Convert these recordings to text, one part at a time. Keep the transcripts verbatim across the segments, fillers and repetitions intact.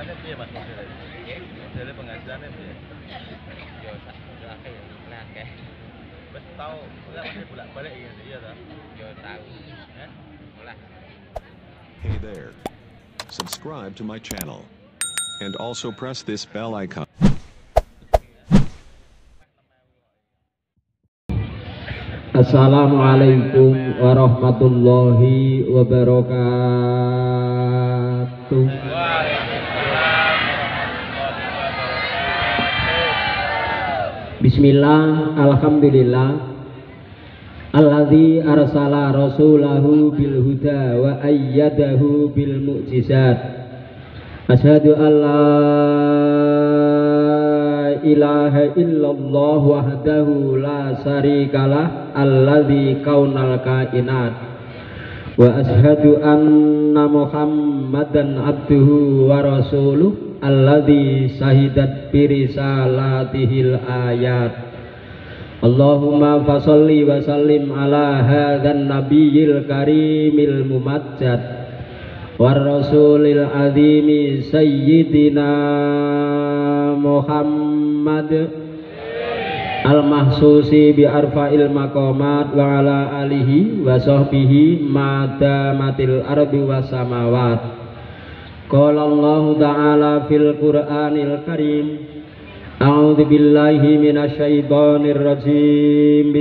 penghasilannya piye Mas modelnya? Modelnya penghasilannya piye? Yo sak akeh yo akeh. Wis tau enggak mesti bolak-balik ya iya toh? Yo tahu. Hah? Olah. Hey there. Subscribe to my channel. And also press this bell icon. Assalamualaikum warahmatullahi wabarakatuh. Bismillah, alhamdulillah. Alladzi arsala rasulahu bil huda wa ayyadahu bil mu'jizat. Asyhadu an la ilaha illallah wahdahu la syarikalah alladzi kaunal kainat wa asyhadu anna muhammadan abduhu wa rasuluh alladzi syahidat birisalatihil ayat. Allahumma fasalli wa sallim ala hadzan nabiyil karimil mumajjad war rasulil azimi sayyidina Muhammad al-mahsusi bi arfa'il maqamat wa ala alihi wa sahbihi madamatil ardi was samawat. Qala Allah ta'ala fil Qur'anil Karim, a'udzu billahi minasyaitonir rajim,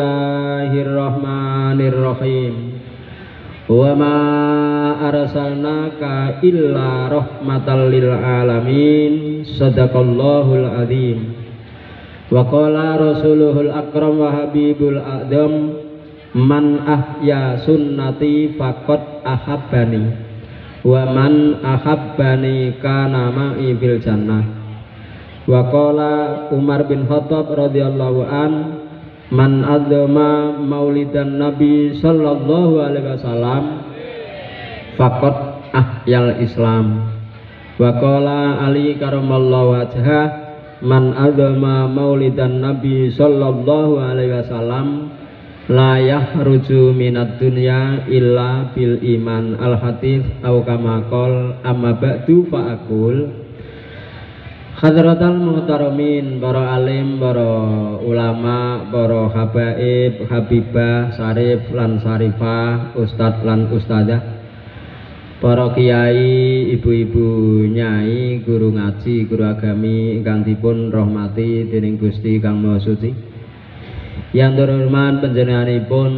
bismillahirrahmanirrahim. Wa ma arsalnaka illa rahmatan lil alamin. Sadaqallahul azim. Wa qala rasuluhul akram wa habibul a'dam, man ahya sunnati faqad ahabbani wa man ahabbani kana ma'i fil jannah. Wa qala Umar bin Khattab radhiyallahu an, man adzama maulidan nabi sallallahu alaihi wasallam faqad ahyal islam. Wa qala Ali karamallahu wajhah, man adzama maulidan nabi sallallahu alaihi wasallam la yahruju minad dunya illa bil iman. Al hadits au kama qol. Amma ba'du fa aqul, hadratal muhtaramin, para alim, para ulama, para habaib, habibah, sarif lan sarifah, ustad lan ustadzah, para kiai, ibu-ibu nyai, guru ngaji, guru agami ingkang dipun rahmati dening Gusti Kang Maha Suci. Yang terhormat panjenenganipun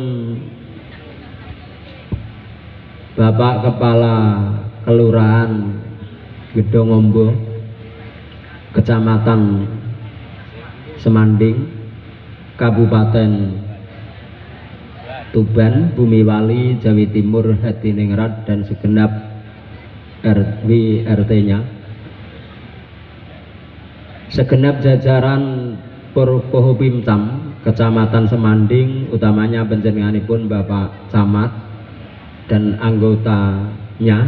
Bapak Kepala Kelurahan Gedongombo, Kecamatan Semanding, Kabupaten Tuban, Bumiwali, Jawa Timur, Hadiningrat dan segenap R W R T-nya, segenap jajaran Porkohopimcam Kecamatan Semanding, utamanya panjenenganipun Bapak Camat dan anggotanya,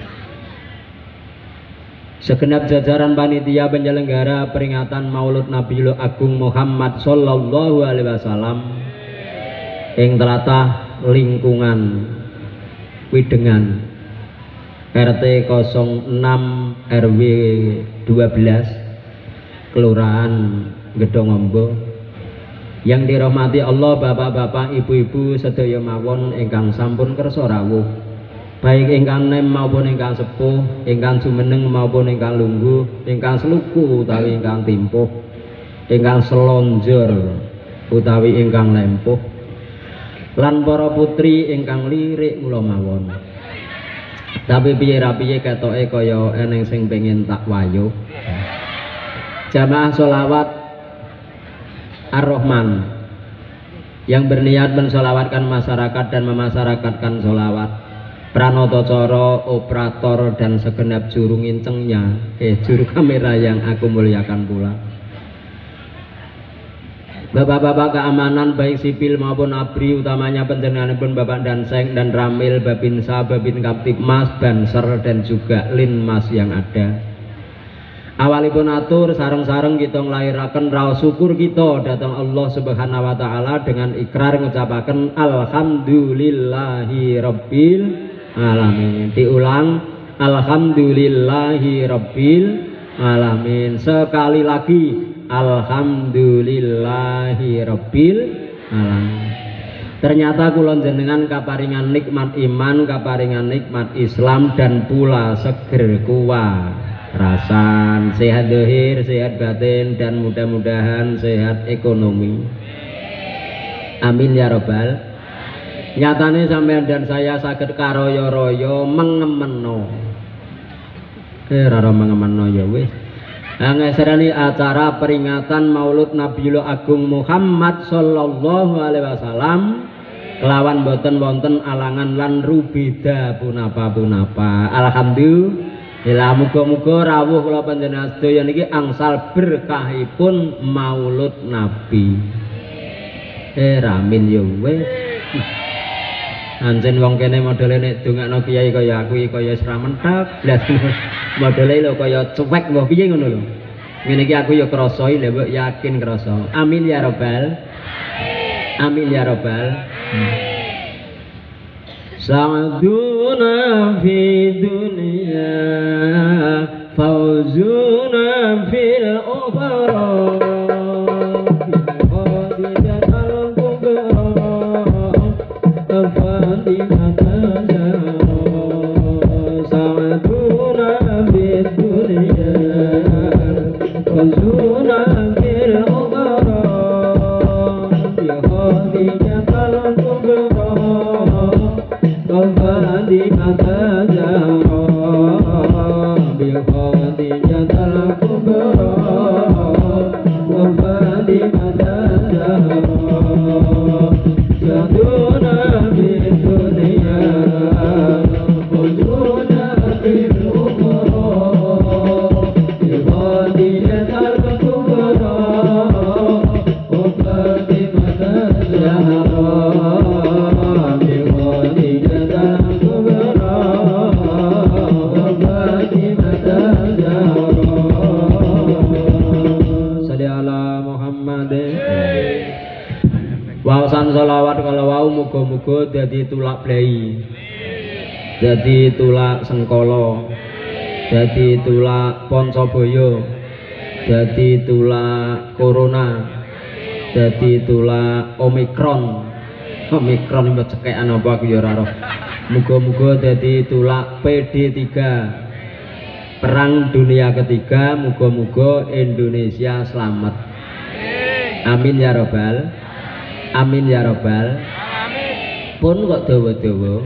segenap jajaran panitia penyelenggara peringatan Maulud Nabiul Agung Muhammad sallallahu alaihi wasallam ing tlatah lingkungan Widengan R T nol enam R W dua belas Kelurahan Gedongombo. Yang dirahmati Allah, bapak-bapak, ibu-ibu sedaya mawon ingkang sampun kersa rawuh, baik ingkang nem maupun ingkang sepuh, ingkang jumeneng maupun ingkang lungguh, ingkang seluku utawi ingkang timpuh, ingkang selonjor utawi ingkang lempuh, lan para putri ingkang lirik mula mawon. Tapi piye ra piye ketoke kaya eneng sing pengin tak wayuh. Jamaah sholawat Ar-Rahman yang berniat mensolawatkan masyarakat dan memasyarakatkan sholawat, pranoto coro, operator dan segenap juru ngincengnya, eh juru kamera yang aku muliakan pula, bapak-bapak keamanan baik sipil maupun abri, utamanya panjenenganipun Bapak Danseng dan Ramil, Babinsa, Babin Kaptipmas, Banser dan juga Linmas yang ada. Awalipun atur sareng-sareng kita nglahiraken raos syukur kita dhateng Allah Subhanahu wa taala dengan ikrar ngucapaken alhamdulillahi rabbil alamin. Diulang, alhamdulillahi rabbil alamin. Sekali lagi alhamdulillahi rabbil alamin. Ternyata kula jenengan kaparingan nikmat iman, kaparingan nikmat Islam, dan pula seger kuwarasan, sehat zahir, sehat batin, dan mudah-mudahan sehat ekonomi. Amin ya robbal. Nyatane sampean dan saya saged karoyo-royo mengemeno. Eh rara mengemeno ya wis. Ngeserani acara peringatan Maulud Nabiullah Agung Muhammad sallallahu alaihi wasallam kelawan boten wonten alangan lan rubeda punapa-punapa. Alhamdulillah, muga-muga rawuh kula panjenengan sedaya niki angsal berkahipun Maulud Nabi. Eh ramin ya wis. Anjen wong kene modele nek dongakno kiai kaya aku iki kaya ora mentek. Lah modele lho kaya cuek mbah piye ngono lho. Ngene iki aku ya krasa lha mbok yakin krasa. Amin ya robbal. Amin ya robbal. Sa'duna fi dunya fauzuna fil ukhra. Salawat kalau wau muga-muga dadi tulak blei, dadi tulak sengkala, dadi tulak Poncobaya, dadi tulak corona, dadi tulak omikron. Omikron mbok cekekan apa aku ya ora roh. Muga-muga dadi tulak P D tiga, perang dunia ketiga. Muga-muga Indonesia selamat. Amin ya robbal. Amin ya robbal. Pun kok dawa-dawa.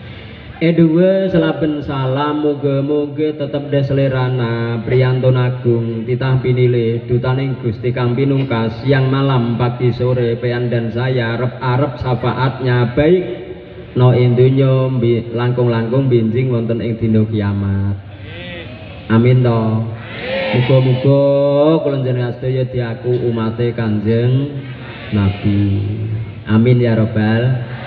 Edue selaben salam muga-muga tetep deselerana priyantun agung titah pinilih dutaning Gusti Kang Pinungkas siang malam pagi sore peyan dan saya arep-arep syafaatnya baik no indunyo langkung-langkung binjing wonten ing dina kiamat. Amin to. Muga-muga kula njenengan sedaya diaku umate Kanjeng Nabi. Amin ya robbal.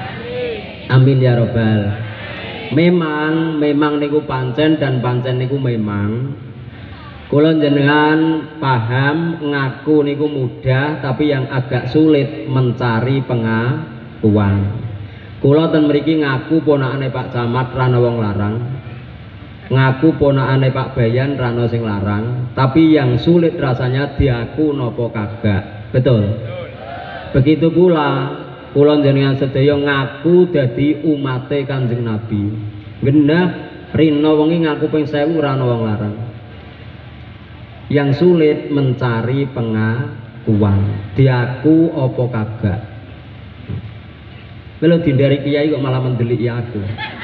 Amin ya robbal. Memang memang niku pancen dan pancen niku memang kula njenengan paham ngaku niku mudah, tapi yang agak sulit mencari pengakuan. Kula ten mriki ngaku ponakane Pak Camat rana wong larang, ngaku ponakane Pak Bayan rana sing larang, tapi yang sulit rasanya diaku nopo kagak. Betul. Begitu pula kula njenengan sedaya ngaku dadi umate Kanjeng Nabi. Genah rina wengi ngaku ping sewu ora ana wong larang. Yang sulit mencari pengakuan. Diaku apa kagak. Kalau dindari kiai kok malah mendeliki aku.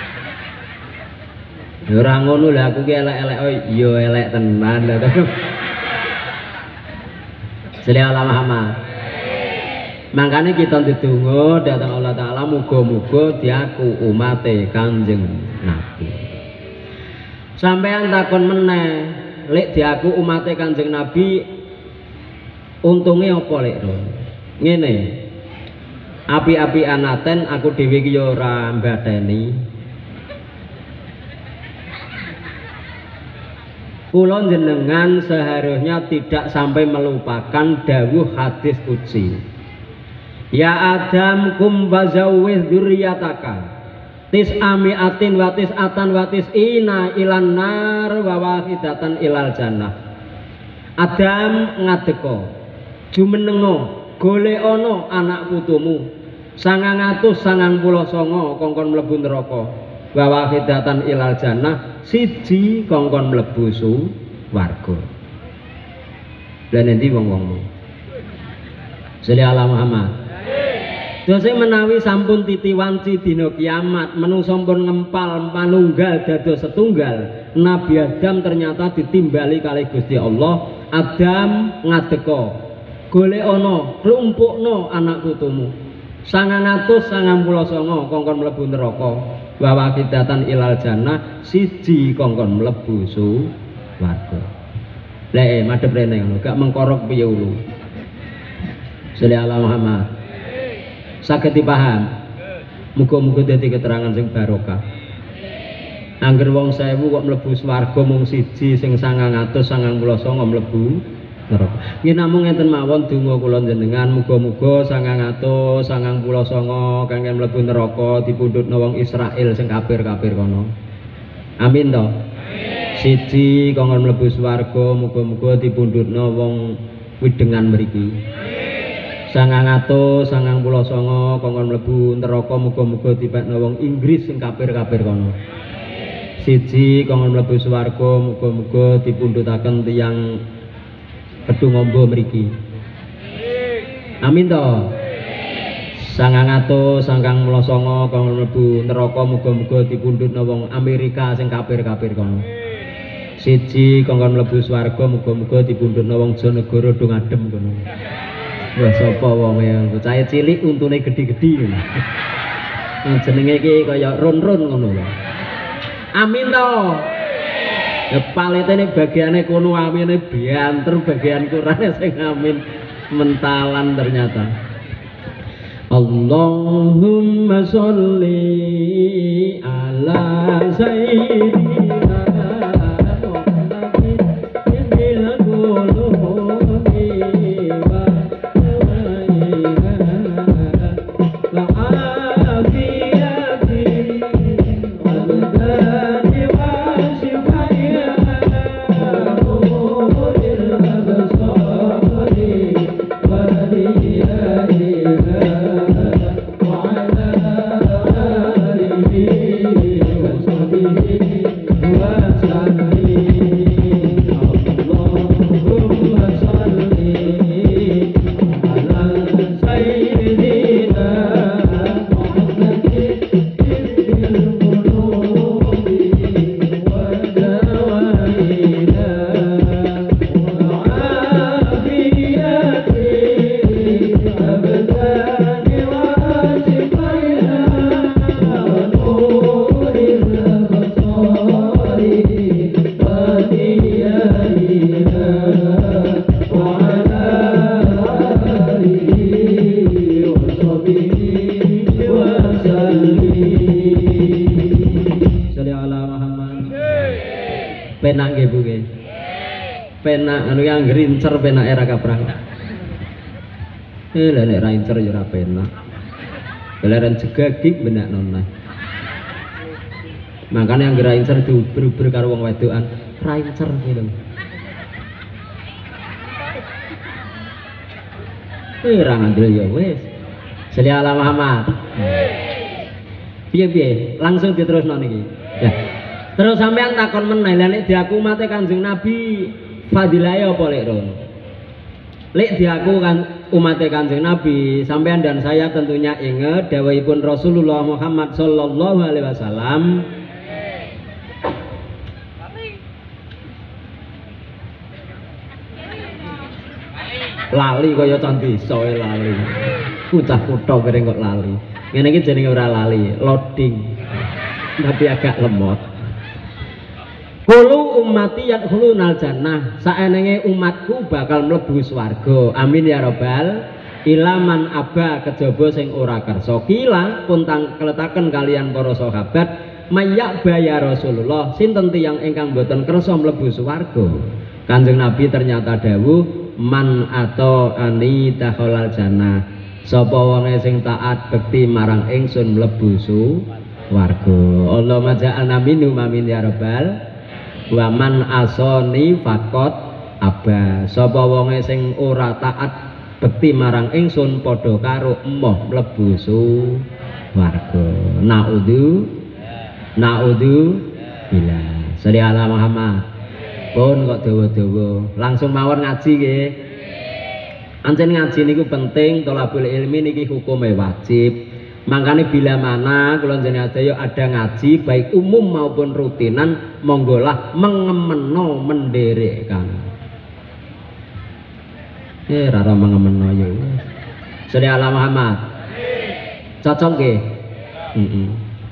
Ya ora ngono lho, aku ki elek-elek oh ya elek tenan lho. Sallallahu Muhammad. Makanya kita ndedonga dhateng Allah Ta'ala muga-muga diaku umate Kanjeng Nabi. Sampeyan takon meneh, lek diaku umate Kanjeng Nabi untunge apa lek ro? Ngene. Api-api anaten aku dhewe iki ya ora mbatheni. Kula jenengan seharusnya tidak sampai melupakan dawuh hadis qudsi. Ya Adam kum bazawwih dzurriyyataka tis amiatin wa tis atan wa tis ina ilan nar wa wahidatan ilal jannah. Adam ngadeka jumenenga golekana anak putumu sangang atus sangang puluh sanga kongkon mlebu neraka wa wahidatan ilal jannah siji kongkon mlebu swarga. Lah endi wong-wong Sholli ala Muhammad. Dose menawi sampun titi wanci dina kiamat menungsa pun ngempal manunggal dados setunggal, Nabi Adam ternyata ditimbali kalih Gusti Allah. Adam ngadeka golekana klumpukna anak putumu sangang atus sangang puluh sanga kongkon mlebu neraka wa wahidatan ilal jannah siji kongkon mlebu swarga. Lah eh madhep rene ngono gak mengkorok piye ulu. Sholli ala Muhammad. Saged dipaham. Muga-muga dadi keterangan sing barokah. Angger wong sewu kok mlebu swarga mung siji sing sangang atus sangang puluh sanga mlebu neraka. Nggih namung enten mawon donga kula njenengan muga-muga sangang atus sangang puluh sanga kangge mlebu neraka dipundhutna wong Israel sing kafir-kafir kono. Amin to. Siji kanggo mlebu swarga muga-muga dipundhutna wong widengan mriki. sangang atus sangang puluh sanga kanggo mlebu neraka muga-muga dipekna wong Inggris sing kafir-kafir kono. Siji kanggo mlebu swarga muga-muga dipundhutaken tiyang Kedung Amba mriki. Amin to. sangang atus sangang puluh sanga kanggo mlebu neraka muga-muga dipundhutna wong Amerika sing kafir-kafir kono. Siji kanggo mlebu swarga muga-muga dipundhutna wong Janagara dong adem kono. Wah sapa wonge bocah cilik untune gedhi-gedhi ngono. Jenenge iki kaya run-run ngono lho. Amin to. Ya paletene bagiane kono amine bianter bagian kurane sing amin mentalan ternyata. Allahumma sholli ala sayyidina penak nggih Bu nggih. Penak anu yang ngrincer penak era kaprang. Eh lha nek ra incer ya ora penak. Gelaran jegagik benak nonah. Makane yang ngera incer diuber-uber karo wong wedokan, ra incer gitu. Eh ra ngandel ya wis. Sholli ala Muhammad. Piye-piye langsung diterusno niki. Ya. Terus sampean takon meneh lha nek diaku mate Kanjeng Nabi fadilahe apa lek ron? Lek diaku kan umat Kanjeng Nabi, sampean dan saya tentunya ingat dawuhipun Rasulullah Muhammad sallallahu alaihi wasallam. Lali kaya candi soe lali. Kucah kutha kering kok lali. Ngene iki jenenge ora lali, loading. Tapi agak lemot. Kulu ummati yadkhulunal jannah, saenenge umatku bakal mlebu swarga. Amin ya rabbal ilaman aba kejaba sing ora kersa. Kila pun tang keletaken kalian para sahabat, mayak baya Rasulullah, sinten tiyang ingkang boten kersa mlebu swarga. Kanjeng Nabi ternyata dawuh, man ato ani dakhalal jannah. Sapa wonge sing taat bekti marang ingsun mlebu swarga. warga. Allahumma ja'alna minhum amin ya rabbal. Wa man asoni faqat aba. Sapa wonge sing ora taat bekti marang ingsun padha karo emoh mlebu warga. Naudzu naudzu bila. Sholli ala Muhammad. Pun kok dawa-dawa. Langsung mawon ngaji nggih. Ancen ngaji niku penting, thalabul ilmi niki hukume wajib. Makanya bila mana kula jenengan sedaya ada ngaji baik umum maupun rutinan monggolah mengemeno menderekkan. Eh rara mengemeno ya. Sholli ala Muhammad. Cocok nggih? Heeh.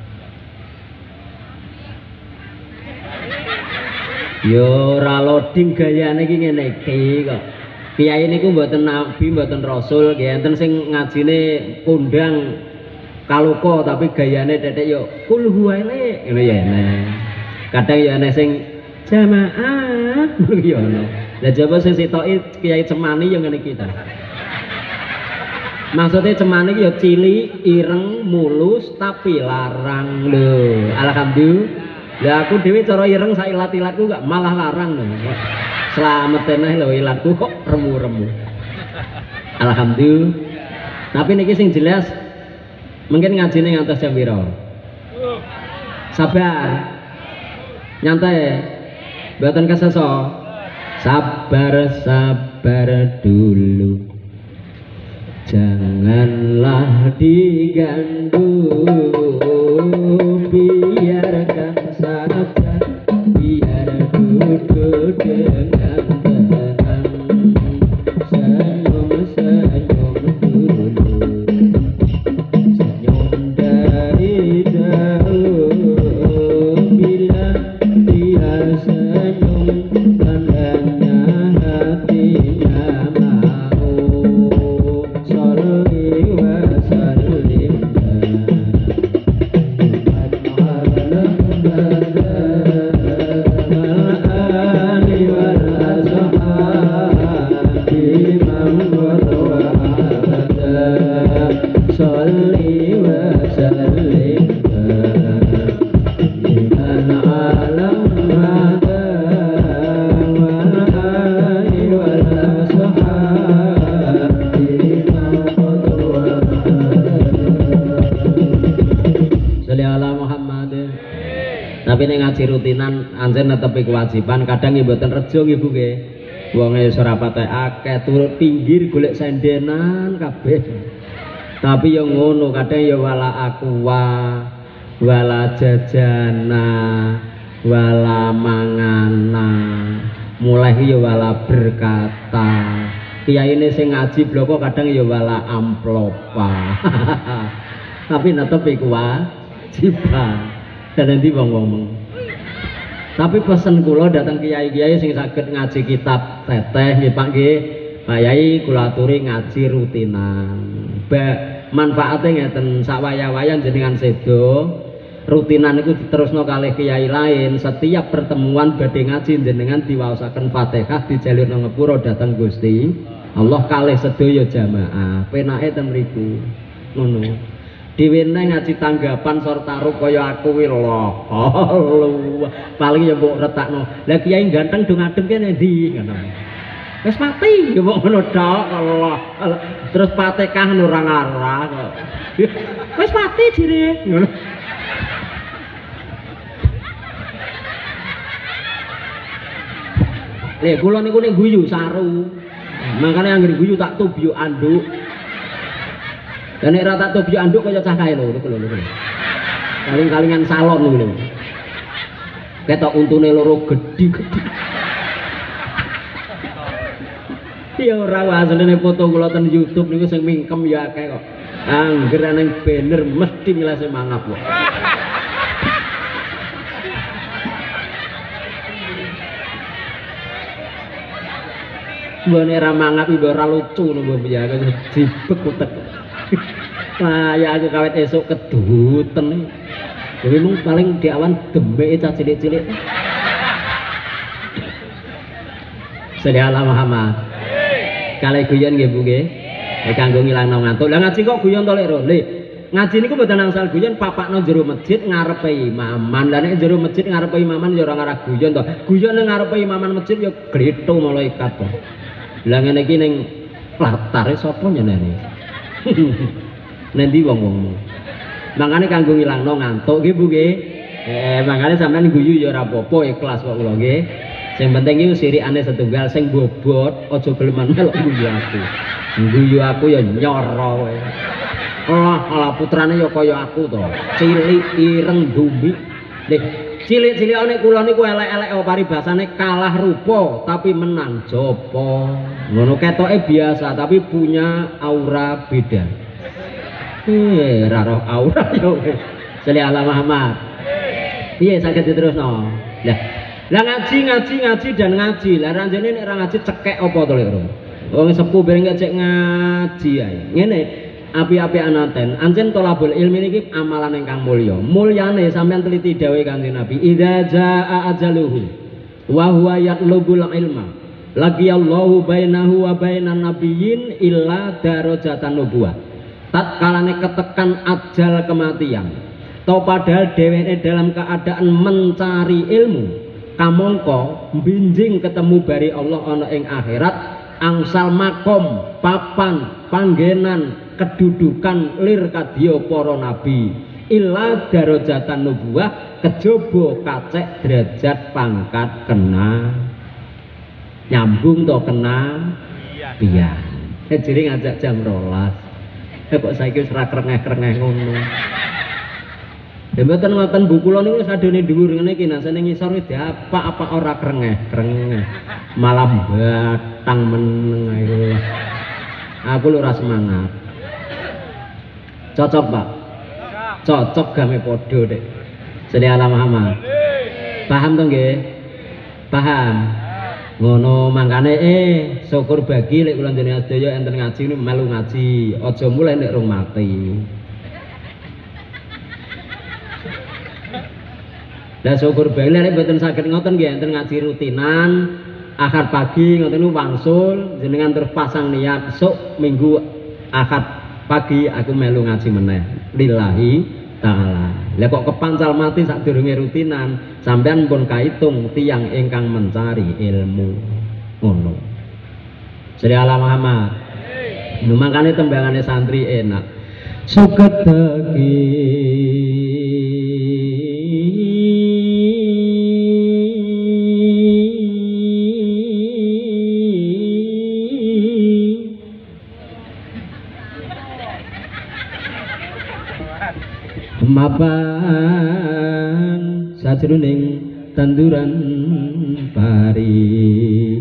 Yo ora loading gayane iki ngene iki kok. Kiai niku mboten nabi, mboten rasul, nggih enten sing ngajine kondang kaluka tapi gayane tetek yo kul huwaile ngono ya enek. Kadang ya enek sing jamaah ngono ya ono. Lah jaba sing sitoki kiai cemani yo ngene iki ta. Maksudnya cemani yo cilik, ireng, mulus tapi larang lho. Alhamdulillah. Lah aku dhewe cara ireng sak ilat-ilatku gak malah larang lho. Slametene lho ilatku kok remu-remu. Alhamdulillah. Tapi niki sing jelas mungkin ngajine ngantos jam pira? Sabar. Nyantai. Mboten keseso. Sabar sabar dulu. Janganlah diganggu, biarkan saja, biar duduk dengan tenang, senyum-senyum dulu, senyum dari jauh, bila dia senyum, tandanya hatinya mau. Sholli wa sallim tapi nek ngaji rutinan anjen netepi kewajiban kadang nggih mboten rejo nggih Bu nggih. Wonge ora patek akeh turut pinggir golek sendenan kabeh. Tapi yo ngono kadang yo wala aqua, wala jajana, wala mangana. Mulai yo wala berkata. Kiyaine sing ngaji bloko kadang yo wala amplopa. Tapi netepi kewajiban. Dan nanti wong-wong. Tapi pesen kula datang kiai-kiai sing saged ngaji kitab teteh nggih Pak nggih. Pak Yai kula aturi ngaji rutinan. Ba manfaate ngeten sak waya-wayan jenengan sedo. Rutinan itu diterusno kalih kiai lain. Setiap pertemuan badhe ngaji jenengan diwaosaken Fatihah dijalukno ngepura datang Gusti Allah kalih sedaya jamaah. Penake ten mriku. Ngono. Diwene ngaji tanggapan sor taruh kaya aku kuwi lho. Paling ya mbok retakno. Lah kiai ganteng do ngadem kene ndi ngono. Wis mati ya mbok ngono tok Allah. Terus Fatihah ora ngarah kok. Wis mati jire ngono. Lha kula niku nek guyu saru. Makane anggere guyu tak tubyuk anduk. Dan nek ra tak tobyok anduk kaya cah kae lho niku lho niku. Kaling-kalingan salon niku lho. Ketok untune loro gedhi-gedhi. Ya ora asline foto kula ten YouTube niku sing mingkem ya akeh kok. Angger nang banner mesti milase mangap kok. Mbone ra mangap iku ora lucu lho mbok ya dibek utek. Wah ya aku kawet esuk keduten. Jadi mung paling di awan dembeke cah cilik-cilik. Sholli ala Muhammad. Kalih guyon nggih Bu nggih. Nek kanggo ngilangno ngantuk. Lah ngaji kok guyon to lek ro. Le. Ngaji niku mboten angsal guyon, papakno jero masjid ngarepe imaman. Lah nek jero masjid ngarepe imaman ya ora ngarah guyon to. Guyon ning ngarepe imaman masjid ya glitho malaikat to. Lah ngene iki ning latare sapa nyeneni? Nendi wong-wong. Mangane kanggo ngilangno ngantuk nggih Bu nggih. Eh mangane sampean guyu ya ora apa-apa, ikhlas kok kula nggih. Sing penting iki sirikane setunggal sing bobot aja geleman melok guyu aku. Guyu aku ya nyoro kowe. Allah, Allah putrane ya kaya aku to. Cilik ireng dumbi. Nih, cilik-cilikane kula niku elek-elek paribasane kalah rupa tapi menang japa. Ngono ketoke biasa tapi punya aura beda. Eh, ra roh aura yo. Seli ala Muhammad. Piye saged diterusno? Lah, lah ngaji ngaji ngaji dan ngaji. Lah ranjene nek ra ngaji cekek apa to lek ora? Wong sepuh bareng cek ngaji ae. Ngene api-api anaten anjen tolabul ilmi niki amalan ingkang mulya. Mulyane sampean teliti dawuh Kanjeng Nabi, idza jaa ajaluhu wa huwa yatlubul ilma laqiyallahu bainahu wa bainan nabiyyin illa darajatan nubuwah. Tatkalane ketekan ajal kematian atau padahal dheweke dalam keadaan mencari ilmu kamangka mbinjing ketemu bari Allah ana ing akhirat angsal makom papan panggenan kedudukan lir kadya para nabi illa darajatan nubuwah kejaba kacek derajat pangkat kena nyambung to kena pian jadi ngajak jam rolas eh kok saiki wis ra krengeh-krengeh ngono ya mboten ngoten bu kula niku sadene dhuwur ngene iki nasane ngisor diapa-apa ora krengeh-krengeh malah batang meneng ae aku lho ora semangat. Cocok Pak? Cocok game podo dek. Sedi ala Muhammad. Paham to nggih? Paham. Ngono mangkane eh syukur bagi lek kula jenengan sedaya enten ngaji niku melu ngaji. Aja mulai nek rung mati. Lah syukur bagi lek mboten saged ngoten nggih enten ngaji rutinan. Akad pagi ngoten niku wangsul jenengan terus pasang niat esuk minggu akad pagi aku melu ngaji meneh lillahi taala. Lah kok kepancal mati sadurunge rutinan sampean pun kaitung tiang ingkang mencari ilmu ngono. Sri ala Muhammad. Nu mangkane tembangane santri enak. Suket dagi mapan sajroning tanduran pari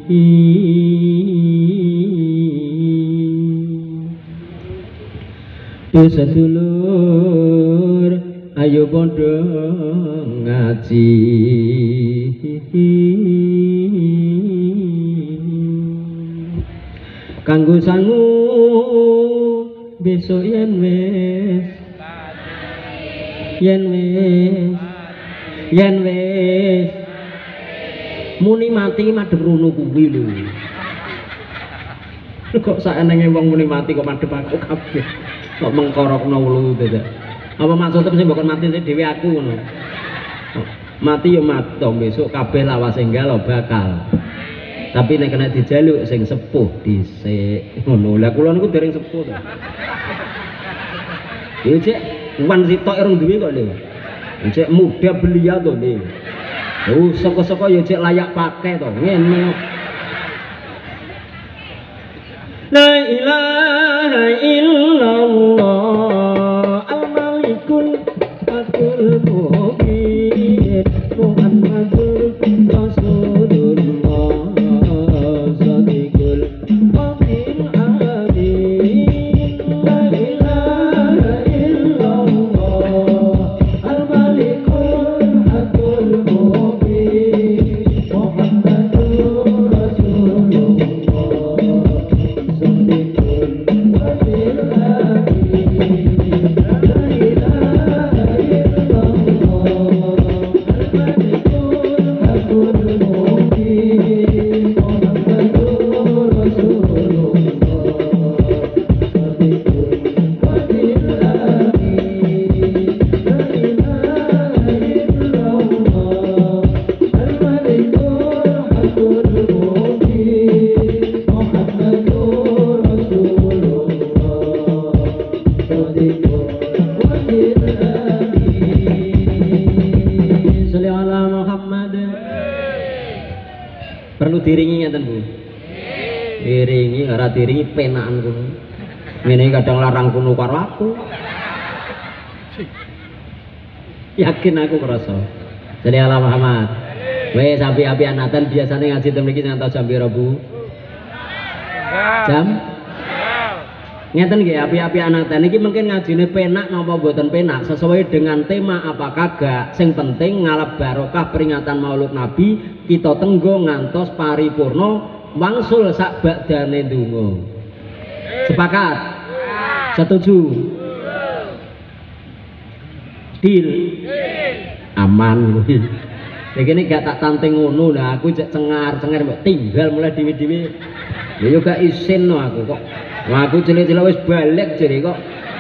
sedulur ayo padha ngaji kanggo sangu besok yen wis yen wis yen wis muni mati madhep rono kuwi lho. Kok saenenge wong muni mati kok madhep aku kabeh. Kok mengkorokno wulu dadak. Apa maksudnya sing mbok mati dhewe aku ngono. Mati yo mati besok kabeh lawas enggal bakal. Tapi nek kena dijaluk sing sepuh dhisik ngono. Lah kula niku dereng sepuh to. Yo cek wan sitok irung duwe kok lho. Cek muda belia to lho. Oh saka-saka ya cek layak pakai to. Ngene. La ilaha illallah al-malikul hakul mubin Muhammadur Rasulullah sadiqul amin amin. La ilaha illallah al-malikul hakul mubin Muhammadur Rasulullah Good diringi ngeten Bu. Diringi ora diringi penakan kulo. Ngene kadang larang kuno karo aku. Yakin aku krasa. Jadi ala Muhammad. Wes api-api anatan biasanya ngaji teng mriki ngantos jam pira Bu? Jam ngeten nggih api-api anatan iki mungkin ngajine penak napa mboten penak sesuai dengan tema apa kagak sing penting ngalap barokah peringatan Maulud Nabi kita tenggo ngantos paripurna wangsul sak badane ndonga. Sepakat? Setuju? Deal? Aman kuwi. Iki nek gak tak tanting ngono lah aku cek cengar-cengar mbok tinggal mulai dhewe-dhewe. Ya yo gak isin no aku kok. Wah aku cilik-cilik wis balik jere kok.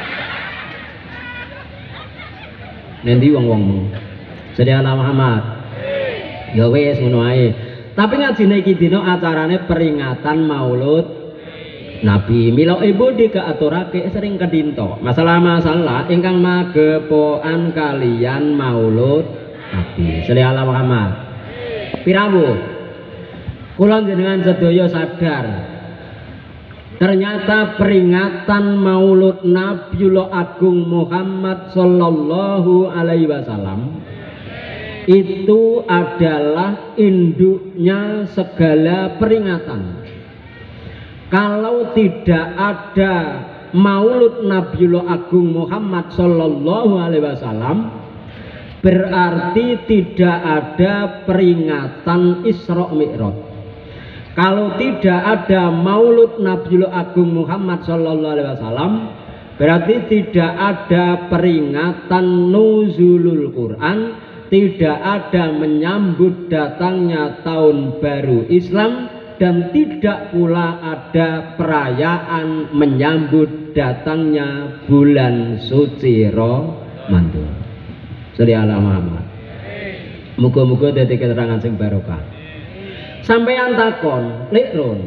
Nanti wong-wong. Sedaya Muhammad. Ya wis ngono ae. Tapi ngajine iki dina acarane peringatan Maulud Nabi. Mila ibu dikaaturake sering kedinto. Masalah-masalah ingkang magepokan kalian Maulud Nabi. Sedaya Muhammad. Pirawu? Kula jenengan sedaya sadar ternyata peringatan Maulud Nabiullah Agung Muhammad Sallallahu Alaihi Wasallam itu adalah induknya segala peringatan. Kalau tidak ada Maulud Nabiullah Agung Muhammad Sallallahu Alaihi Wasallam berarti tidak ada peringatan Isra Mi'raj. Kalau tidak ada Maulud Nabiullah Agung Muhammad Sallallahu Alaihi Wasallam berarti tidak ada peringatan Nuzulul Quran, tidak ada menyambut datangnya tahun baru Islam, dan tidak pula ada perayaan menyambut datangnya bulan suci Ramadan. Sallallahu Muhammad. Muga-muga dadi keterangan sing barokah. Sampeyan takon, Lek Ron.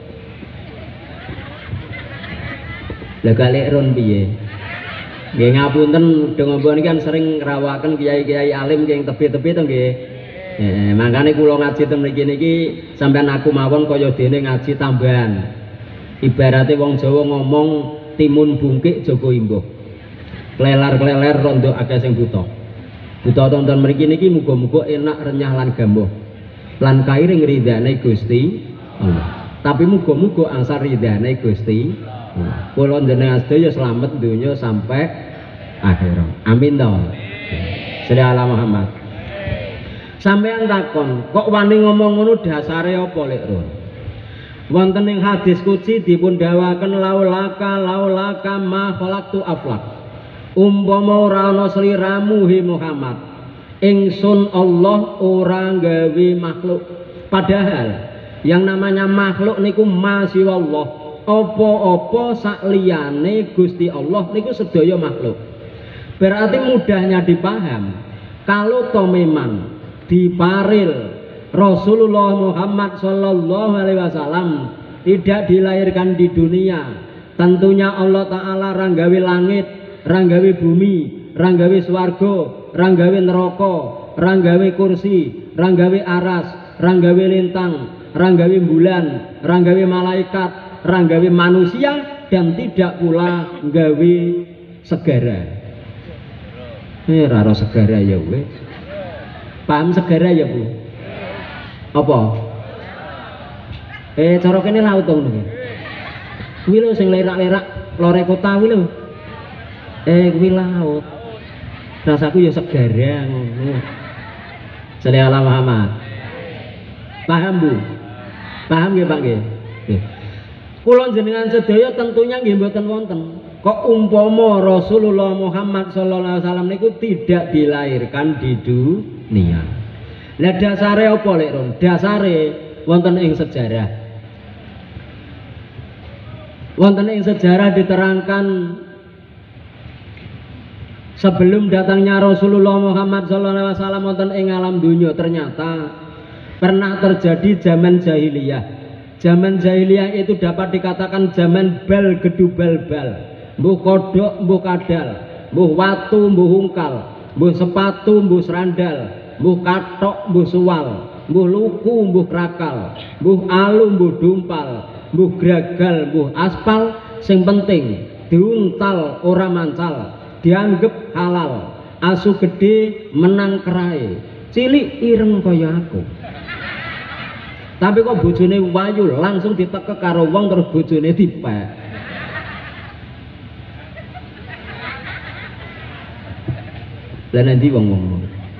Lah gak Lek Ron piye? Nggih ngapunten, dongapun kan sering ngrawakaken kiai-kiai alim nggih tepi-tepi to nggih. Eh, makane kula ngaji teng mriki niki sampean aku mawon kaya dene ngaji tambahan. Ibarate wong Jawa ngomong timun bungkik jaga imbuh. Klelar-kleler rondo akeh sing buta. Buta tonton mriki niki muga-muga enak renyah lan gambuh. Lan kairing ridane Gusti Allah. Tapi muga-muga angsal ridane Gusti Allah. Kula njenengan sedaya slamet donya sampai akhirat. Amin to. Sallallahu Muhammad. Sampeyan takon, kok wani ngomong ngono dasare apa Lek Ron? Wonten ing hadis qudsi dipun dawuhaken laulaka laulaka ma khalaqtu aflak. Umpama ora ana sliramu he Muhammad, ingsun Allah ora gawe makhluk. Padahal yang namanya makhluk niku masih Allah. Apa-apa sakliyane Gusti Allah niku sedaya makhluk. Berarti mudahnya dipaham kalau to memang diparil Rasulullah Muhammad Sallallahu Alaihi Wasallam tidak dilahirkan di dunia, tentunya Allah Ta'ala ranggawi langit, ranggawi bumi, ranggawi swarga, ranggawi neraka, ranggawi kursi, ranggawi aras, ranggawi lintang, ranggawi bulan, ranggawi malaikat, ranggawi manusia, dan tidak pula nggawi segara. Eh raro segara ya wes. Paham segara ya Bu? Apa? Eh cara kene laut to ngono. Kuwi lho sing lerak-lerak lore kota kuwi lho. Eh kuwi laut. Rasaku ya segara ngono. Sallallahu Muhammad. Paham Bu? Paham nggih Pak nggih? Nggih. Kula jenengan sedaya tentunya nggih mboten wonten. Kok umpama Rasulullah Muhammad sallallahu alaihi wasallam niku tidak dilahirkan di dunia. Lah dasare apa Lek Ron? Dasare wonten ing sejarah. Wonten ing sejarah diterangkan sebelum datangnya Rasulullah Muhammad sallallahu alaihi wasallam wonten ing alam dunia ternyata pernah terjadi zaman jahiliyah. Zaman jahiliyah itu dapat dikatakan zaman bal gedubal bal. Mbuh kodok, mbuh kadal, mbuh watu, mbuh hungkal, mbuh sepatu, mbuh serandal, mbuh katok, mbuh suwal, mbuh luku, mbuh krakal, mbuh alu, mbuh dumpal, mbuh gragal, mbuh aspal, sing penting diuntal ora mancal, dianggep halal. Asu gede menang kerai, cilik ireng kaya aku. Tapi kok bojone wayu langsung ditekek karo wong terus bojone dipek. Lah nanti wong ngomong.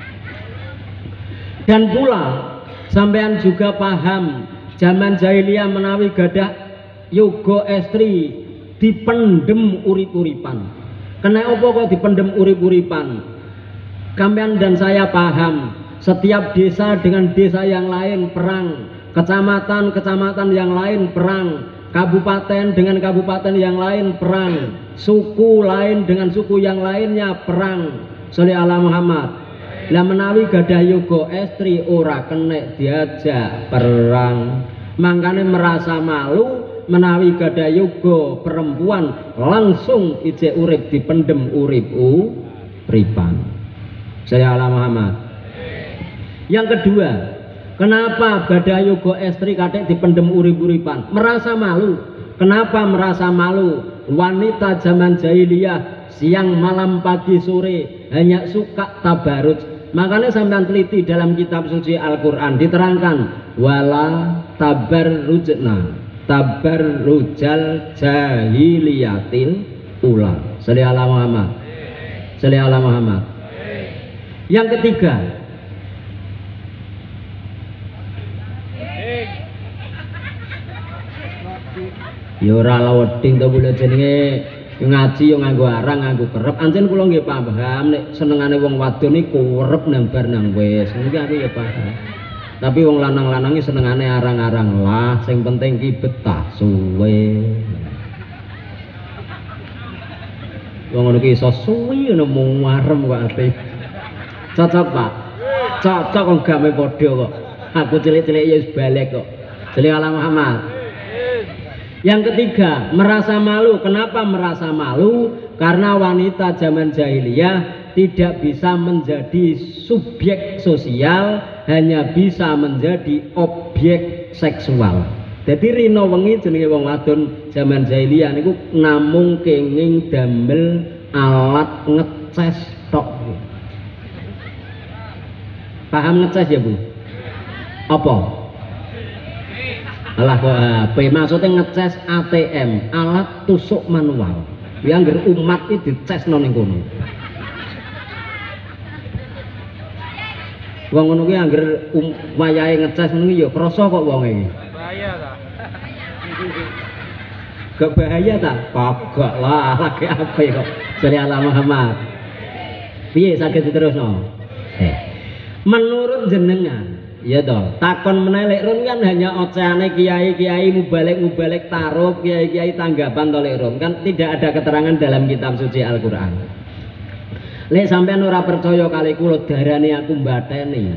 Dan pula sampean juga paham zaman jahiliyah menawi gadah yoga estri dipendem urip-uripan. Kena apa kok dipendem urip-uripan? Sampean dan saya paham, setiap desa dengan desa yang lain perang, kecamatan-kecamatan yang lain perang, kabupaten dengan kabupaten yang lain perang, suku lain dengan suku yang lainnya perang. Sholli ala Muhammad. Lah menawi gadah yoga estri ora kena diajak perang, mangkane merasa malu menawi gadah yoga perempuan langsung ijek urip dipendem urip uripan. Saya ala Muhammad. Yang kedua, kenapa gadah yoga estri kadek dipendem urip-uripan? Merasa malu. Kenapa merasa malu? Wanita zaman jahiliyah siang malam pagi sore hanya suka tabaruj. Makanya sampean teliti dalam kitab suci Al-Quran diterangkan wala tabarrujna tabarrujal jahiliyatil ula. Sholli ala Muhammad. Sholli ala Muhammad. Yang ketiga, ya ora laweding to kula jenenge ngaji yo nganggo arang nganggo kerep. Ancen kula nggih paham nek senengane wong wadon iki kerep nembar nang wis. Niki aku ya paham. Tapi wong lanang-lanang iki senengane arang-arang lah, sing penting ki betah suwe. Wong ngono ki iso suwi nemu warem kok ati. Cocok, Pak. Cocok kok game padha kok. Aku cilik-cilik ya wis balik kok. Sholli ala Muhammad. Yang ketiga, merasa malu. Kenapa merasa malu? Karena wanita zaman jahiliyah tidak bisa menjadi subjek sosial, hanya bisa menjadi objek seksual. Jadi rino wengi jenenge wong wadon zaman jahiliyah niku namung kenging damel alat ngeces tok. Paham ngeces ya, Bu? Apa? Alah kok H P maksudnya ngeces A T M, alat tusuk manual. Ya ngger umat iki dicesno ning kono. Wong ngono kuwi angger um, wayahe ngeces ngono ya krasa kok wong iki. Bahaya ta? Gak bahaya ta? Kagak lah, lagi apa ya kok. Sholli ala Muhammad. Piye saged diterusno? Eh. Menurut jenengan, ya toh, takon menelek ron kan hanya oceane kiai-kiai mubalik-mubalik taruh, kiai-kiai tanggapan tolek ron kan tidak ada keterangan dalam kitab suci Al-Qur'an. Lek sampean ora percaya kali kula darani aku mbateni.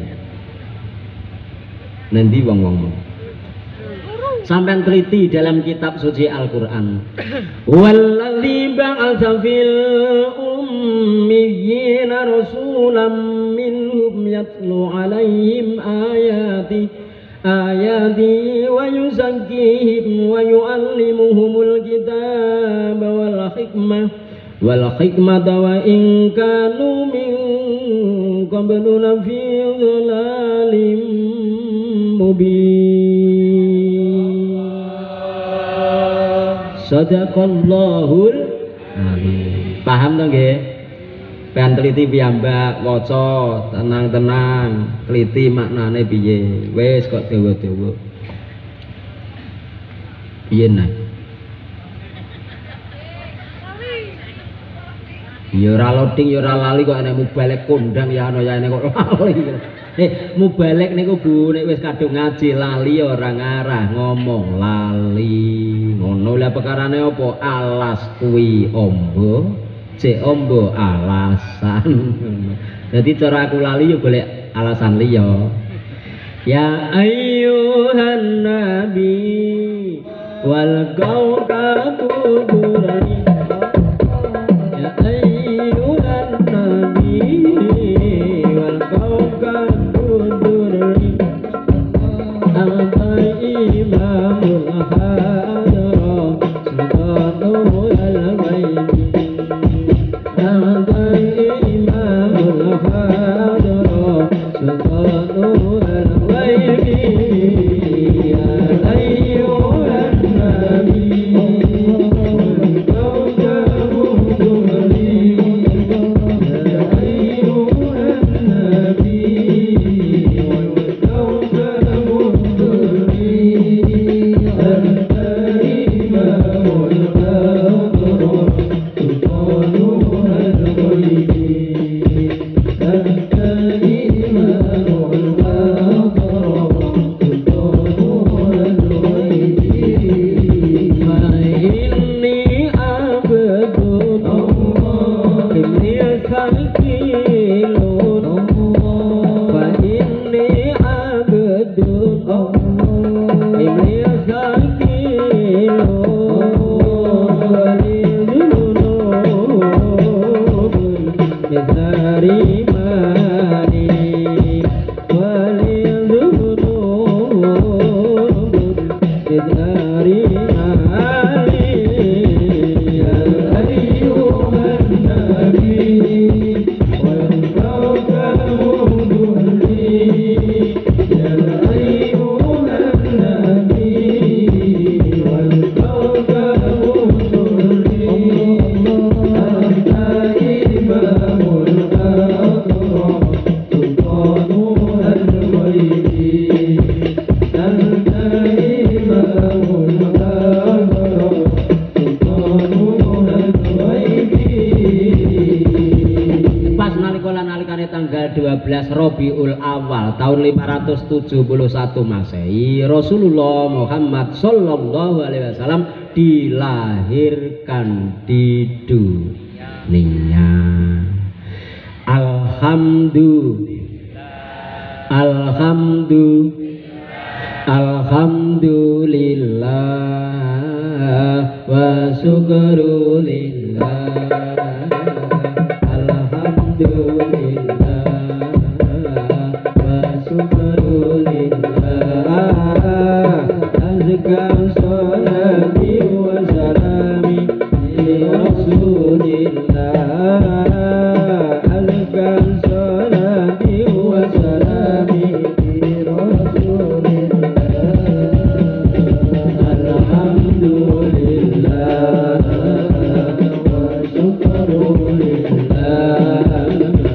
Nanti wong-wong. Sampean teliti dalam kitab suci Al-Qur'an. Walladzi ba'atsa fil ummiyina rasulam minhum yatlu 'alaihim ayati ayati wa yuzakkihim wa yu'allimuhumul kitaba wal hikmah wal hikmata wa in kanu min qablu lafi dhalalin mubin. Sadaqallahul amin. Paham to nggih? Kan teliti piyambak waca tenang-tenang, teliti maknane piye. Wis kok dawa-dawa. Piye nek? Ya ora loading ya ora lali kok enek mubalek kondang ya ana ya enek kok lali. Eh mubalek niku Bu nek wis kadung ngaji lali ya ora ngarah ngomong lali. Ngono lah perkarane apa? Alas kuwi ombo, cek ombo alasan. Jadi cara aku lali yo golek alasan liya. Ya ayyuhan nabi wal kawkabu durani. Ya ayyuhan nabi wal kawkabu durani. Rabiul Awal tahun lima ratus tujuh puluh satu Masehi, Rasulullah Muhammad Sallallahu Alaihi Wasallam dilahirkan di dunia. Alhamdulillah, Alhamdulillah, Alhamdulillah wa syukrulillah, Alhamdulillah. Azkar salati wa salami li Rasulillah, azkar salati wa salami li Rasulillah, alhamdulillah wa syukrulillah,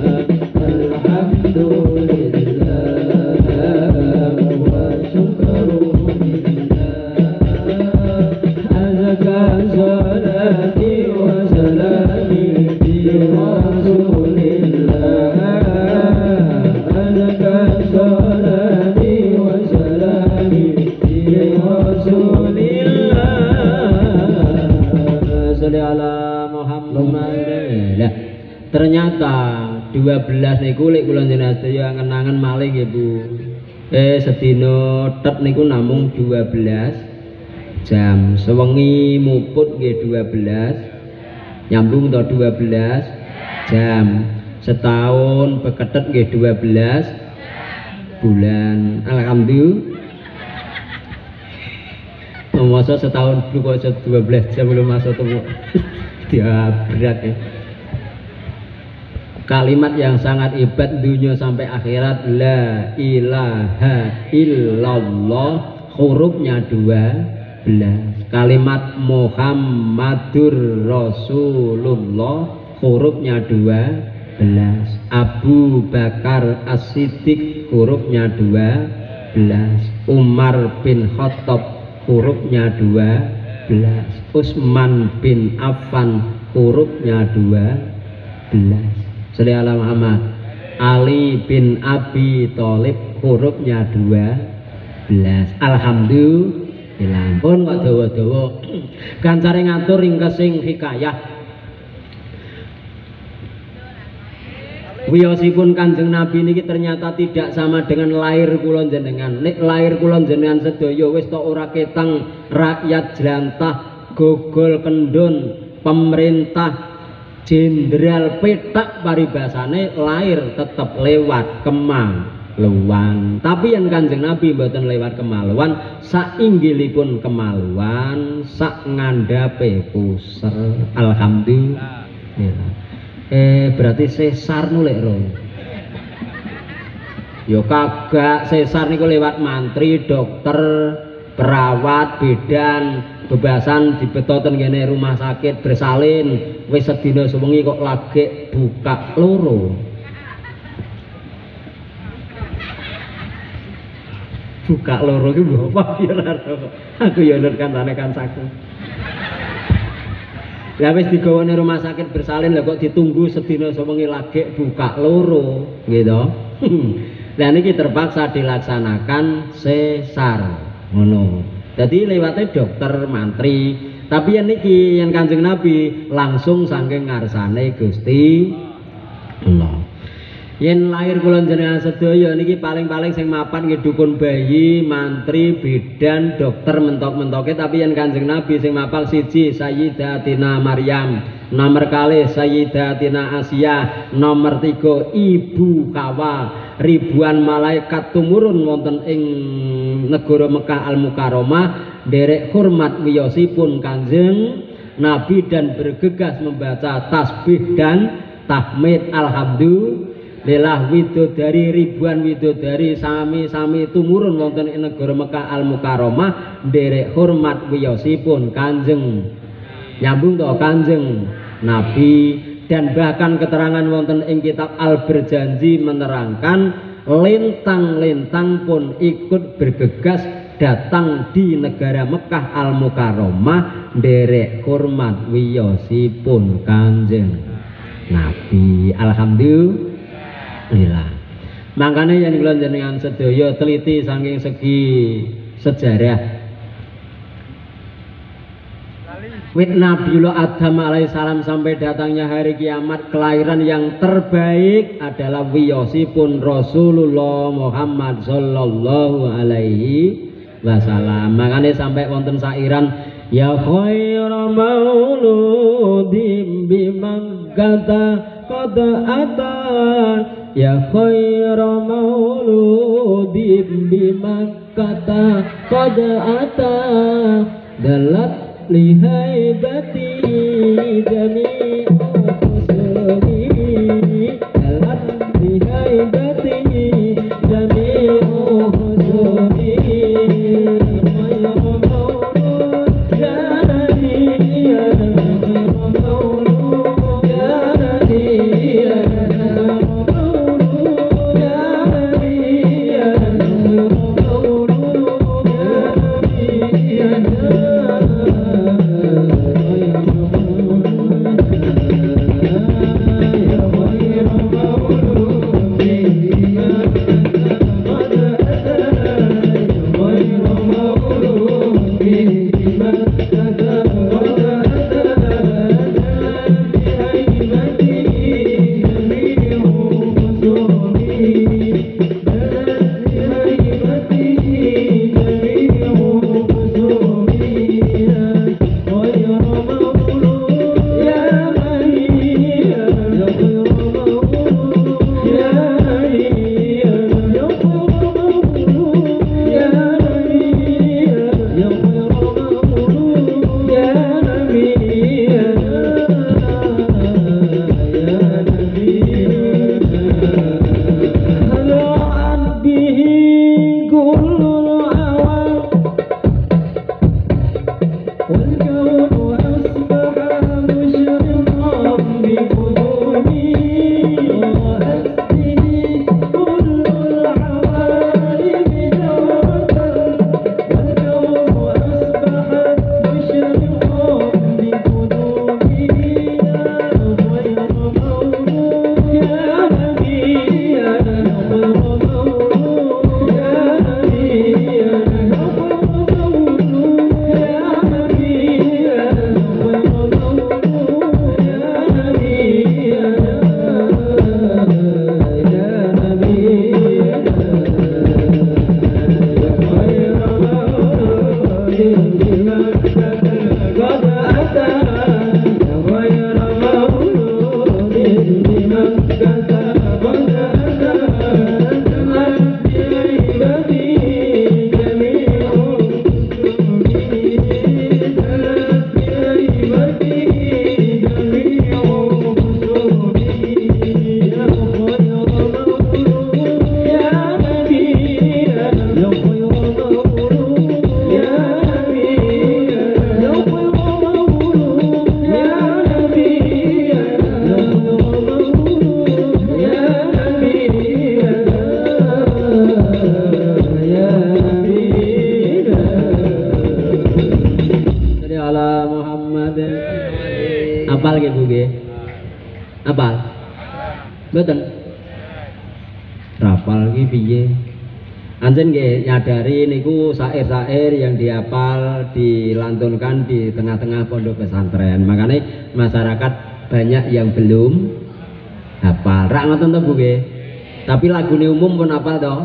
ternyata dua belas niku lek kula jenengan sedaya kenangan malih nggih Bu. Eh sedina tet niku namung dua belas jam. Sewengi muput nggih dua belas. Nyambung to dua belas jam. Setahun beketet nggih dua belas bulan. Alhamdulillah. Masa setahun kok dua belas jam belum masuk tuh. Dia berat ya. Kalimat yang sangat hebat dunia sampai akhirat, la ilaha illallah, hurufnya dua belas. Kalimat Muhammadur Rasulullah, hurufnya dua belas. Abu Bakar As-Siddiq, hurufnya dua belas. Umar bin Khattab, hurufnya dua belas. Utsman bin Affan, hurufnya dua belas. Sallallahu alaihi Muhammad. Ali bin Abi Thalib, hurufnya dua belas. Alhamdulillah. Pun kok dawa-dawa. Kancare ngatur ringkesing hikayah. Wiyosipun Kanjeng Nabi niki ternyata tidak sama dengan lahir kula jenengan. Nek lahir kula jenengan sedaya wis tok ora ketang, rakyat jelantah, gogol kendun, pemerintah jenderal petak paribasane lahir tetap lewat kemaluan. Tapi yang Kanjeng Nabi mboten lewat kemaluan, sainggilipun kemaluan, sak ngandhape puser. Alhamdulillah. Eh berarti sesar nulek ro. Yo kagak, sesar niku lewat mantri, dokter, perawat, bidan, bebasan dibetoten kene rumah sakit bersalin. Wis sedina sewengi kok lagi buka loro. Buka loro iki lho apa ya ora. Aku ya nurut kancane kancaku. Lah wis digawane rumah sakit bersalin lah kok ditunggu sedina sewengi lagi buka loro, gitu. Lah niki terpaksa dilaksanakan sesar ngono. Jadi lewatnya dokter mantri, tapi yang niki yang Kanjeng Nabi langsung saking ngarsane Gusti Allah. Yen lahir kula jenengan sedaya niki paling-paling sing mapan nggih dukun bayi, mantri, bidan, dokter mentok-mentoke, tapi yen Kanjeng Nabi sing mapal siji Sayyidatina Maryam, nomor kalih Sayyidatina Asia, nomor tiga Ibu Hawa. Ribuan malaikat tumurun wonten ing negara Mekah Al Mukarramah derek hormat wiyosipun Kanjeng Nabi dan bergegas membaca tasbih dan tahmid alhamdulillah. Widodari ribuan widodari sami-sami tumurun wonten ing negara Mekah Al Mukarramah derek hormat wiyosipun Kanjeng nyambung to Kanjeng Nabi. Dan bahkan keterangan wonten ing kitab Al Berjanji menerangkan lintang-lintang pun ikut bergegas datang di negara Mekah Al Mukarramah derek hormat wiyosipun Kanjeng Nabi. Alhamdulillah. Makanya yang kula jenengan sedaya teliti saking segi sejarah. Wit Nabiullah Adam alaihissalam sampai datangnya hari kiamat, kelahiran yang terbaik adalah wiyosipun Rasulullah Muhammad sallallahu alaihi wasallam. Makanya sampai wonten sairan ya khaira mauludin bimakkata qad ata, ya khaira mauludin bimakkata qad ata, dalat lihaibati jami'u husni, dalat lihaibati jami'u husni, ya Nabi ya Rasulullah ya Nabi ya Rasulullah ya Nabi ya Rasulullah ya Nabi ya Apal? Mboten. Rap. piye. Anjen nggih nyadari niku syair-syair yang dihafal dilantunkan di tengah-tengah pondok pesantren. Makanya masyarakat banyak yang belum hafal. Rak ngoten to Bu nggih. Tapi lagune umum pun hafal to.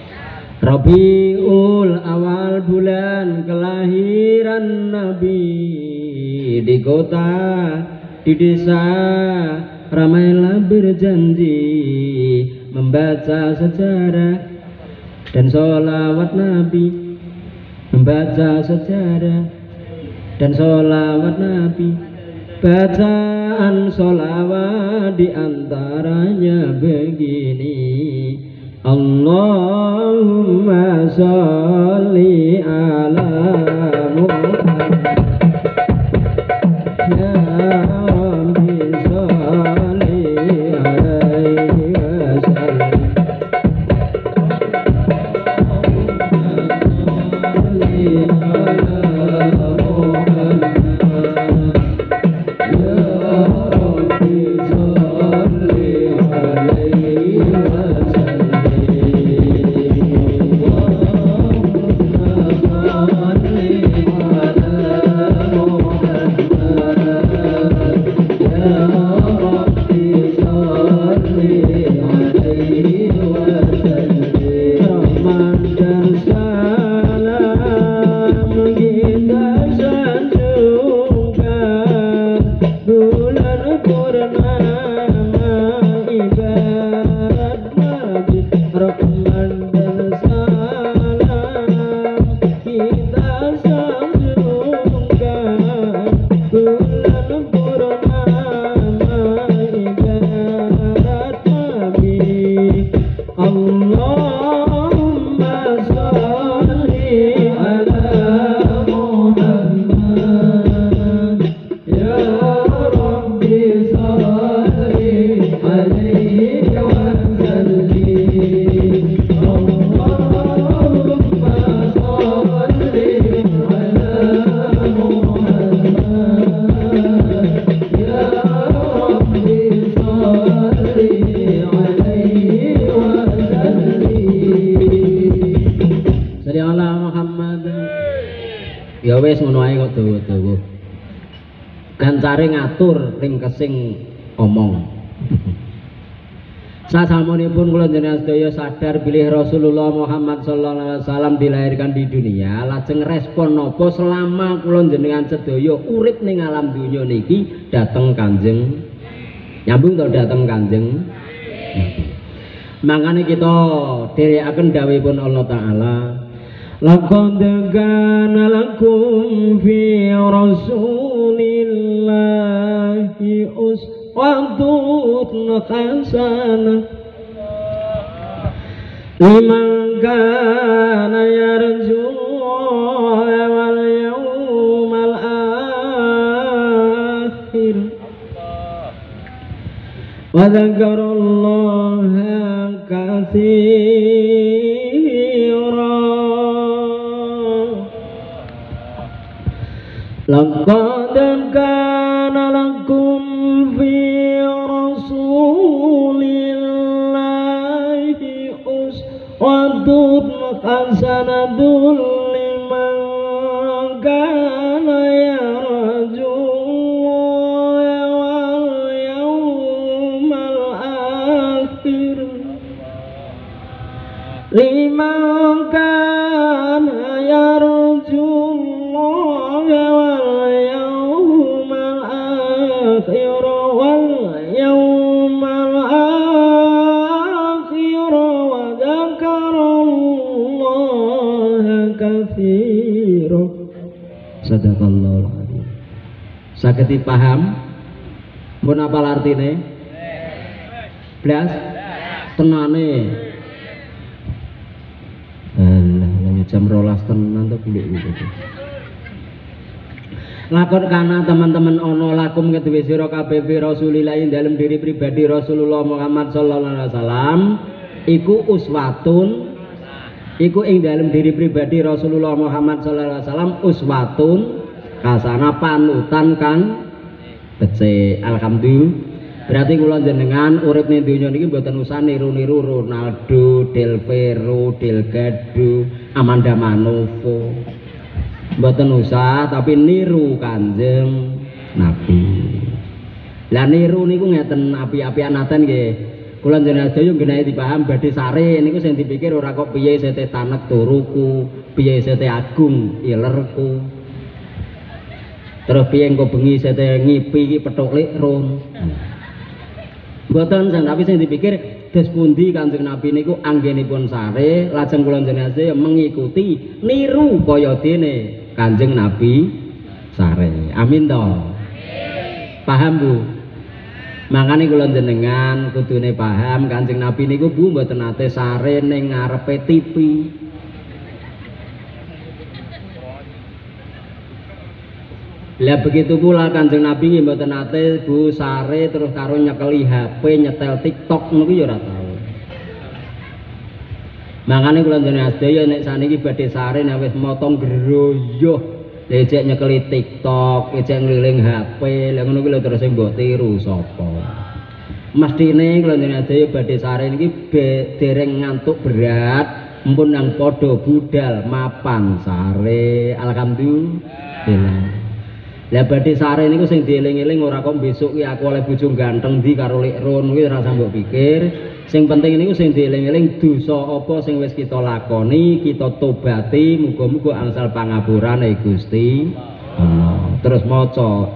Rabiul awal bulan kelahiran Nabi di kota di desa ramailah berjanji membaca sejarah dan sholawat Nabi, membaca sejarah dan sholawat Nabi. Bacaan sholawat diantaranya begini: Allahumma sholli ala Muhammad ya Rabbi sholli alaihi wasallam. Ya wis ngono ae kok dawa-dawa. Gancare ngatur ring kesing omong. Sasamunipun kula jenengan sedaya sadar bilih Rasulullah Muhammad sallallahu alaihi wasallam dilahirkan di dunia, lajeng respon napa selama kula jenengan sedaya urip ning alam dunya niki dateng Kanjeng nyambung to dateng Kanjeng. Mangane kita dherekaken dawuhipun Allah taala, laqad kana lakum fi rasulillahi uswatun hasanah liman kana yarju wal yawmal akhir wa dzakarallaha katsiran. Laqad kana lakum fi rasulillahi uswatun hasanatun liman kana yarju wal yawmal akhir liman kana yarju Sadaqallahul adzim. Saged paham mun apal artine? Blas tenane. Alah, jam rolas tenan to kulik iki. Lakon kana teman-teman ono lakum kedue sira kabeh Rasulillah ing dalem diri pribadi Rasulullah Muhammad sallallahu alaihi wasallam iku uswatun iku ing dalem diri pribadi Rasulullah Muhammad sallallahu alaihi wasallam uswatun kasana panutan kang becik. Alhamdulillah Berarti kula jenengan urip ning donya niki mboten usah niru-niru Ronaldo, Del Piero, Delgado, Amanda Manovo. Mboten usah, tapi niru Kanjeng Nabi. Lah niru niku ngeten api-apian naten nggih. Kula jenengan sedaya nggenahi dipaham badhe sare niku sing dipikir ora kok piye sete tanek turuku, piye sete agung ilerku. Terus piye engko bengi sete ngipi iki pethuk likrun. Mboten tapi sing dipikir des pundi Kanjeng Nabi niku anggenipun sare, lajeng kula jenengan sedaya mengikuti niru kaya dene Kanjeng Nabi sare. Amin to. Paham Bu? Makanya kula jenengan kudune paham Kanjeng Nabi niku Bu mboten nate sare ning ngarepe T V. Lah begitu pula Kanjeng Nabi nggih mboten nate Bu sare terus karo nyekeli H P nyetel TikTok niku ya ora tau. Makanya kula jenengan sedaya nek saniki badhe sare nek wis motong geroyoh lecek nyekeli TikTok, lecek ngeliling H P, lha ngono kuwi lho terus mbok tiru sapa. Mestine kula jenengan sedaya badhe sare niki dereng ngantuk berat, mumpun nang padha budal mapan sare. Alhamdulillah. Lah badhe sare niku sing dieling-eling ora kok besok ki aku oleh bojo ganteng ndi karo likrun kuwi ora usah mbok pikir. Sing penting niku sing dieling-eling dosa apa sing wis kita lakoni, kita tobati, muga-muga angsal pangapurane Gusti Allah. Terus maca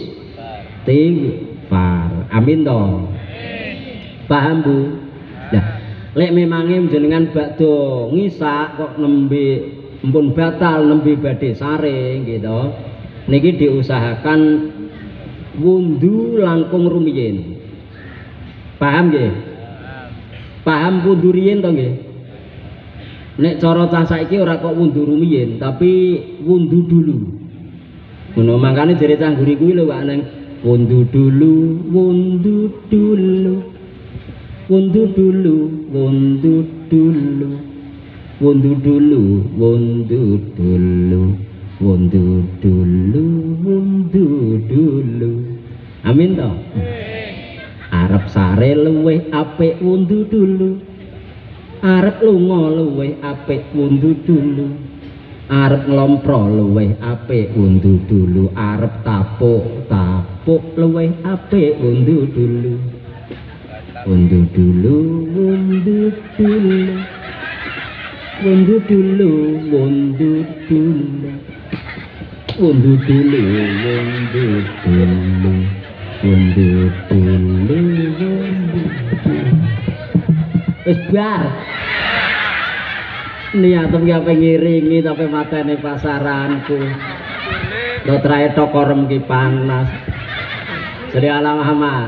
istighfar. Amin to. Paham Bu? Lah, lek memange jenengan bakdo ngisak kok nembe mpun batal nembe badhe sare gitu. Niki diusahakan wundu langkung rumiyin. Paham nggih? Paham wundu riyin to nggih? Nek cara cah saiki ora kok wundu rumiyin, tapi wundu dulu. Ngono mangkane jere cah nguri kuwi lho Pak Neng, wundu dulu, wundu dulu. Wundu dulu, wundu dulu. Wundu dulu, wundu dulu. Wundu dulu, wundu dulu. Amin to? Arep sare luweh apik wundu dulu. Arep lunga luweh apik wundu dulu. Arep nglompro luweh apik wundu dulu. Arep tapuk tapuk luweh apik wundu dulu. Wundu dulu, wundu dulu. Wundu dulu, wundu dulu. Wundu dulu, wundu dulu. Wundu dulu, wundu dulu. Wis bar. Niat iki ape ngiringi tapi matene pasaranku. Do trae tok korem ki panas. Sri Allah Muhammad.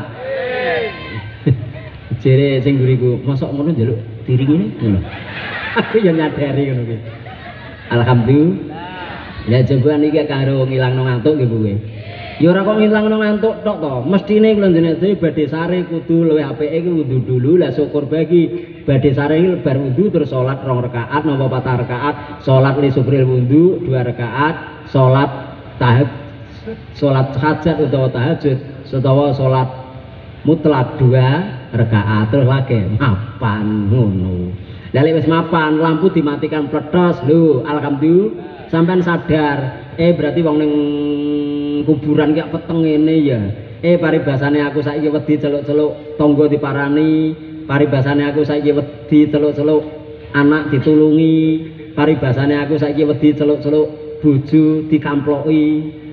Jere sing nguriku, mosok ngono njaluk diri ngene ngono. Aku ya nyadari ngono ki. Alhamdulillah. Ya coba niki karo ngilangno ngantuk nggih Bu. Ya ora kok ngilangno ngantuk tok to. Mestine kula jenenge badhe sare kudu luwih apike iki wudu dulu. Lah syukur bagi badhe sare iki bar wudu terus salat rong rakaat napa patah rakaat, salat li subril wudu dua rakaat, salat tahajud, salat hajat utawa tahajud, utawa salat mutlak dua rakaat terus lagi mapan ngono. Lah lek wis mapan lampu dimatikan pledhos lho, alhamdulillah sampean sadar. Eh berarti wong ning kuburan ki peteng ngene ya. Eh paribasane aku saiki wedi celuk-celuk tangga diparani, paribasane aku saiki wedi celuk-celuk anak ditulungi, paribasane aku saiki wedi celuk-celuk bojo dikamploki.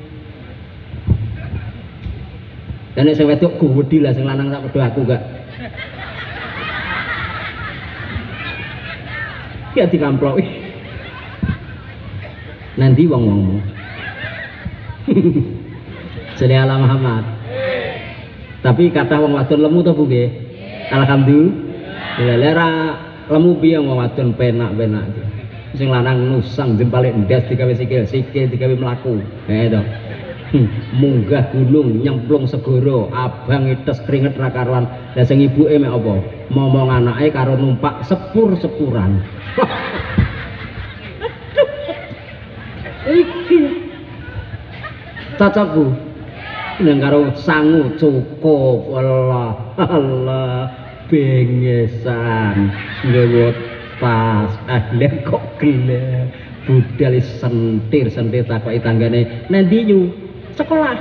Dan nek sing wedok gowedi lah sing lanang sak padha aku gak. Ya dikamploki. Nanti wong-wong. Sholli ala Muhammad. Tapi kata wong wadon lemu to Bu nggih? Alhamdulillah. Lera lemu piye wong wadon penak-penak. Sing lanang nusang jempale ndas digawe sikil, sikil digawe mlaku. He to. Munggah gunung nyemplung segara abang ites keringet ra karuan. Lah sing ibuke mek apa? Momong anake karo numpak sepur-sepuran. Iki cocok Bu. nang karo sangu cukup. Allah Allah bengesan nggawa tas ahli kok gelem budal sentir sentir takoki tanggane nendi yu sekolah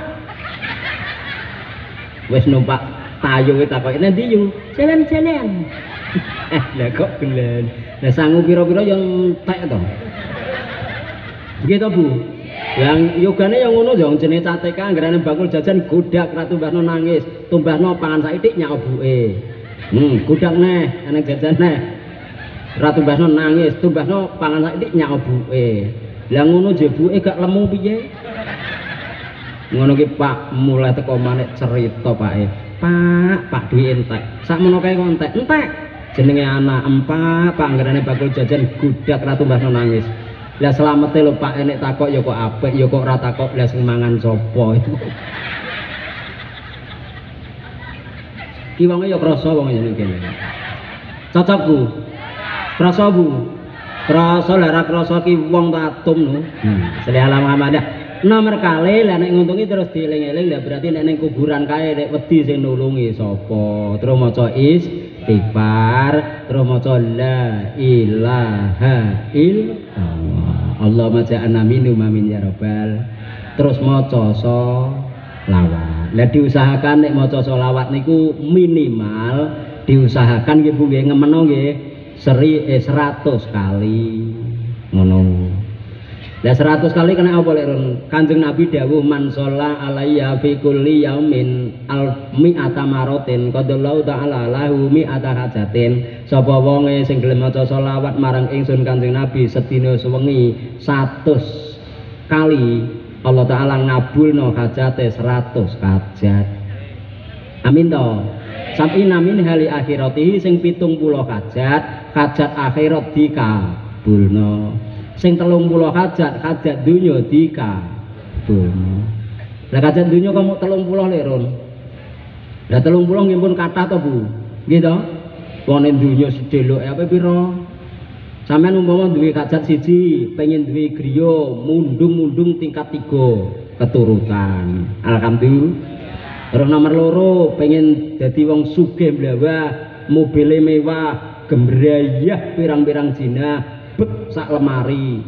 wis numpak tayo wis takoki nendi yu jalan-jalan eh lah kok gelem lah sangu pira-pira yang entek to nggih to Bu yang yogane yang ngono yo jenenge cateka anggarane bakul jajan godak ra tumbahno nangis tumbahno pangan saithik nyak obuke hmm godak neh ana jajan neh ra tumbahno nangis tumbahno pangan saithik nyak obuke lah ngono jebuke gak lemu piye ngono ki Pak mulai teko manik cerita Pake Pak Pak duwe entek sakmono kae kok entek entek jenenge anak empat Pak anggarane bakul jajan godak ra tumbahno nangis. Lah selamete lho Pak enek takok ya kok apik ya kok ora takok lah sing mangan sapa itu. Ki wonge ya krasa wong ngene kene. Cocok Bu. Krasa Bu. Krasa lah ra krasa ki wong tatum no. Hmm, Sholli ala Muhammad. Nomor kali lah nek nguntungi terus dieling-eling lah berarti nek ning kuburan kae nek wedi sing nulungi sapa. Terus maca istighfar, terus maca la ilaha illallah. Allahumma ja'alna minhum amin ya rabbal. Terus maca sholawat. Lah diusahakan nek maca sholawat niku minimal diusahakan nggih Bu nggih ngemeno nggih seri eh seratus kali. Ngono. Lah seratus kali kena apa lek Kanjeng Nabi dawuh man sholla alayya fi kulli yaumin al mi'ata maratin qadallahu ta'ala lahu mi'ata hajatin. Sapa wonge sing gelem maca selawat marang ingsun Kanjeng Nabi sedina sewengi seratus kali Allah taala ngabulno hajate seratus hajat. Amin to. Sampai namin hali akhiratihi sing pitung puluh hajat hajat akhirat dikabulno. Sing telung puluh hajat hajat dunya dikabulno. Lah hajat dunya kamu telung puluh lek Ron. Lah telung puluh nggih pun kathah to Bu. Nggih to? Wong ning dunya sedeloke apa pira? Sampeyan umpama duwe hajat siji, pengen duwe griya mundung-mundung tingkat tiga keturutan. Alhamdulillah. Terus nomor loro pengen dadi wong sugih mlawah, mobile mewah, gembrayah pirang-pirang jinah bet sak lemari.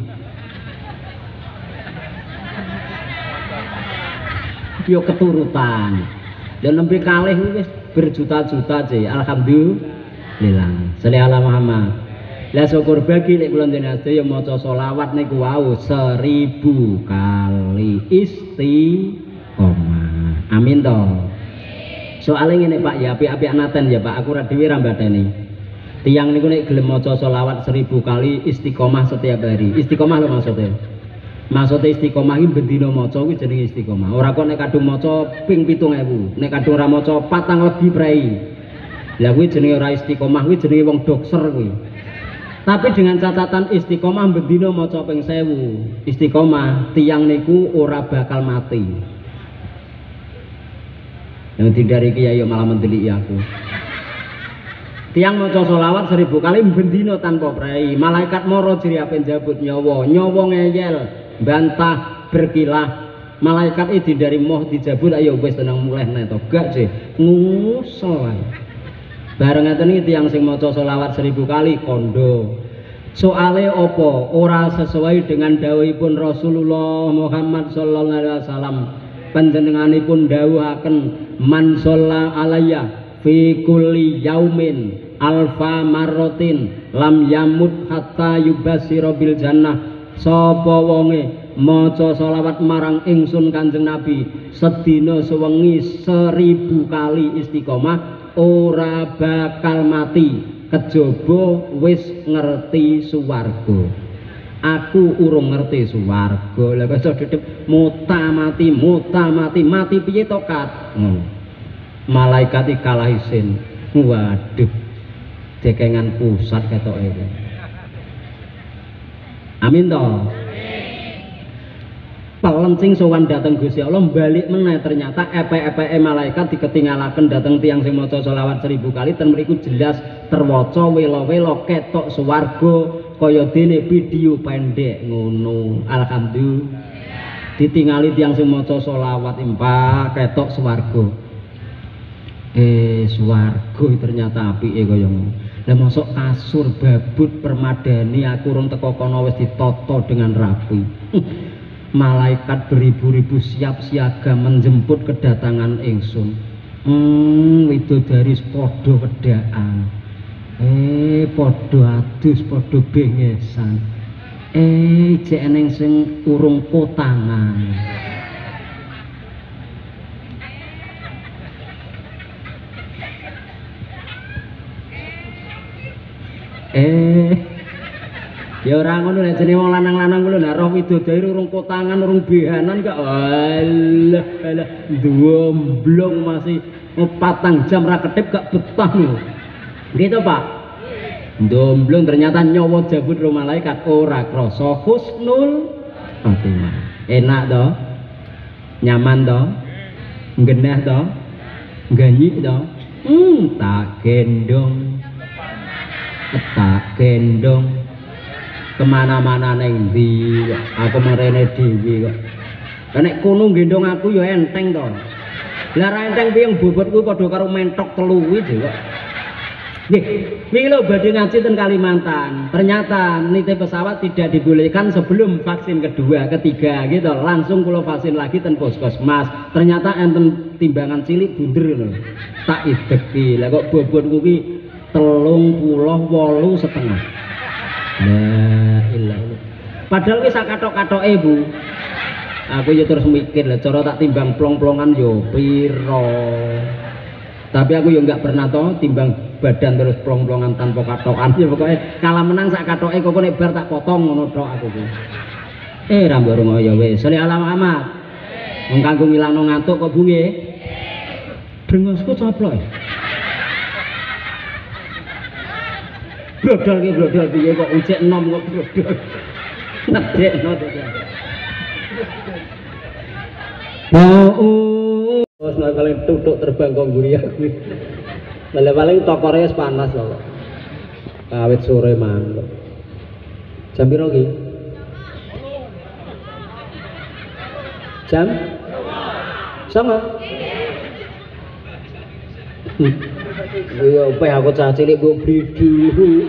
Yo keturutan. Dan nembe kalih wis berjuta-juta sih. Alhamdulillah. Sholli ala Muhammad. Lah syukur bagi lek kula jenengan sedaya maca selawat niku wau seribu kali istiqomah. Amin to. Soale ngene Pak ya apik-apik naten ya Pak, aku ra dhewe ra mbateni. Tiang niku nek gelem maca selawat seribu kali istiqomah setiap hari. Istiqomah lho maksudnya. Maksudnya istiqomah iki bendina maca kuwi jenenge istiqomah. Ora kok nek kadung maca ping pitung ewu, nek kadung ora maca patang legi prei. Lah kuwi jenenge ora istiqomah, kuwi jenenge wong dokser kuwi. Tapi dengan catatan istiqomah bendina maca ping sewu. Istiqomah tiang niku ora bakal mati. Yang tidak kiai malah mendeliki aku. Tiang maca selawat seribu kali bendina tanpa prei. Malaikat moro jeri ape njabut nyawa, nyawa ngeyel, bantah, berkilah. Malaikat iki dari moh dijabut ayo wis tenang mulih nek to. Gak sih, ngusol ae. Bareng ngeten iki tiyang sing maca selawat seribu kali kondo. Soale opo ora sesuai dengan dawuhipun Rasulullah Muhammad sallallahu alaihi wasallam. Panjenenganipun dawuhaken man shalla alayya fi kulli yaumin alfa marrotin lam yamut hatta yubasira bil jannah. Sapa wonge maca selawat marang ingsun Kanjeng Nabi sedina sewengi seribu kali istiqomah ora bakal mati kejaba wis ngerti suwarga. Aku urung ngerti suwarga. Lah kok dedep muta mati muta mati mati piye to kat. Hmm. Malaikat iki kalah isin. Waduh. Dekengan pusat ketoke. Amin to. Pelencing sowan dateng Gusti Allah balik meneh ternyata epek-epeke malaikat diketinggalaken dateng tiang sing maca selawat seribu kali ten mriku jelas terwaca welo-welo ketok swarga kaya dene video pendek ngono. Alhamdulillah. ditingali tiyang sing maca selawat impah ketok swarga. Eh swarga ternyata apike kaya ngono. Lah mosok kasur babut permadani aku urung teko kono wis ditata dengan rapi. Malaikat beribu-ribu siap siaga menjemput kedatangan ingsun. Hmm, widodari padha wedhaan. Eh padha adus padha bengesan. Eh jek eneng sing urung kotangan. Eh ya ora ngono nek jenenge wong lanang-lanang kuwi lho roh widodari urung kotangan urung behanan kok alah alah domblong masih patang jam ra ketip gak betah lho. Gitu Pak. Domblong ternyata nyawa jabut ro malaikat ora krasa husnul khotimah. Enak to? Nyaman to? Nggenah to? Ganyi to? Hmm, tak gendong. Tak gendong. Kemana-mana neng ndi aku merene dhewe kok. Nek kono gendong aku ya enteng to. Lah ra enteng piye bobot kuwi padha karo mentok telu kuwi kok. Nggih, iki lho badhe ngaji ten Kalimantan. Ternyata nitih pesawat tidak dibolehkan sebelum vaksin kedua, ketiga gitu. Langsung kula vaksin lagi ten Puskesmas. Ternyata enten timbangan cilik bunder lho. Tak ideki. Lah kok bobot kuwi telung puluh wolu setengah. Lah ilah. Padahal wis sakathok-kathoke, Bu. Aku ya terus mikir lah cara tak timbang plong-plongan yo piro. Tapi aku ya enggak pernah toh timbang badan terus plong-plongan tanpa katokan. Ya pokoknya kalah menang sak kathoke kok nek bar tak potong ngono tok aku kuwi. Eh ra mbok rungo ya wis. Sholli ala Muhammad. Wong kanggo ngilangno ngantuk kok Bu nggih. Brengosku coplok. Brodol ki brodol piye kok ucek enom kok brodol. Ngedekno to. Mau terus nek paling tutuk terbang kok mburi aku. Lah paling tokore wis panas kok. Kawit sore mang. Jam piro ki? Jam? Sama? Iya, upah aku cah cilik mbok bridu.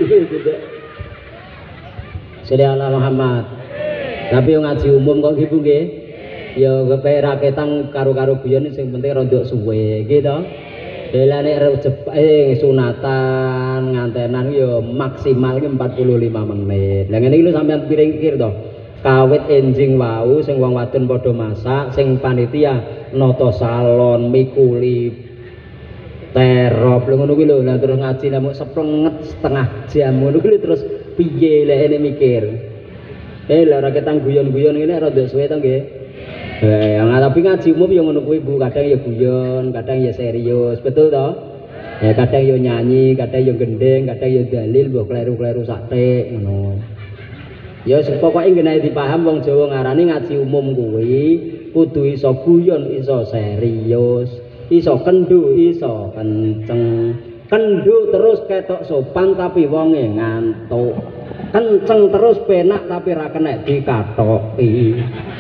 Sholli ala Muhammad. Tapi yang ngaji umum kok gitu nggih. Ya kepe raketan karo-karo guyon sing penting rondok suwe gitu. Lah nek eh sunatan ngantenan ya maksimal ki empat puluh lima menit. Lah ngene iki lho sampean pikir to. Kawit enjing wau sing wong wadon padha masak, sing panitia nata salon, mikuli terop lho ngono kuwi lho. Lah terus ngaji lah mok seplenget setengah jam ngono kuwi terus piye lek ene mikir. Eh lah raketan guyon-guyon ngene rondok suwe to nggih. Eh, tapi ngaji umum yang ngono kuwi Bu, kadang ya guyon, kadang ya serius, betul toh? Ya kadang ya nyanyi, kadang ya gendeng, kadang ya dalil, mbok kleru-kleru sakte ngono. Ya pokoke ngenae dipaham wong Jawa ngarani ngaji umum kuwi kudu iso guyon, iso serius, iso kendu, iso kenceng. Kendu terus ketok sopan tapi wonge ngantuk. Kenceng terus penak tapi ra kenek dikatoki.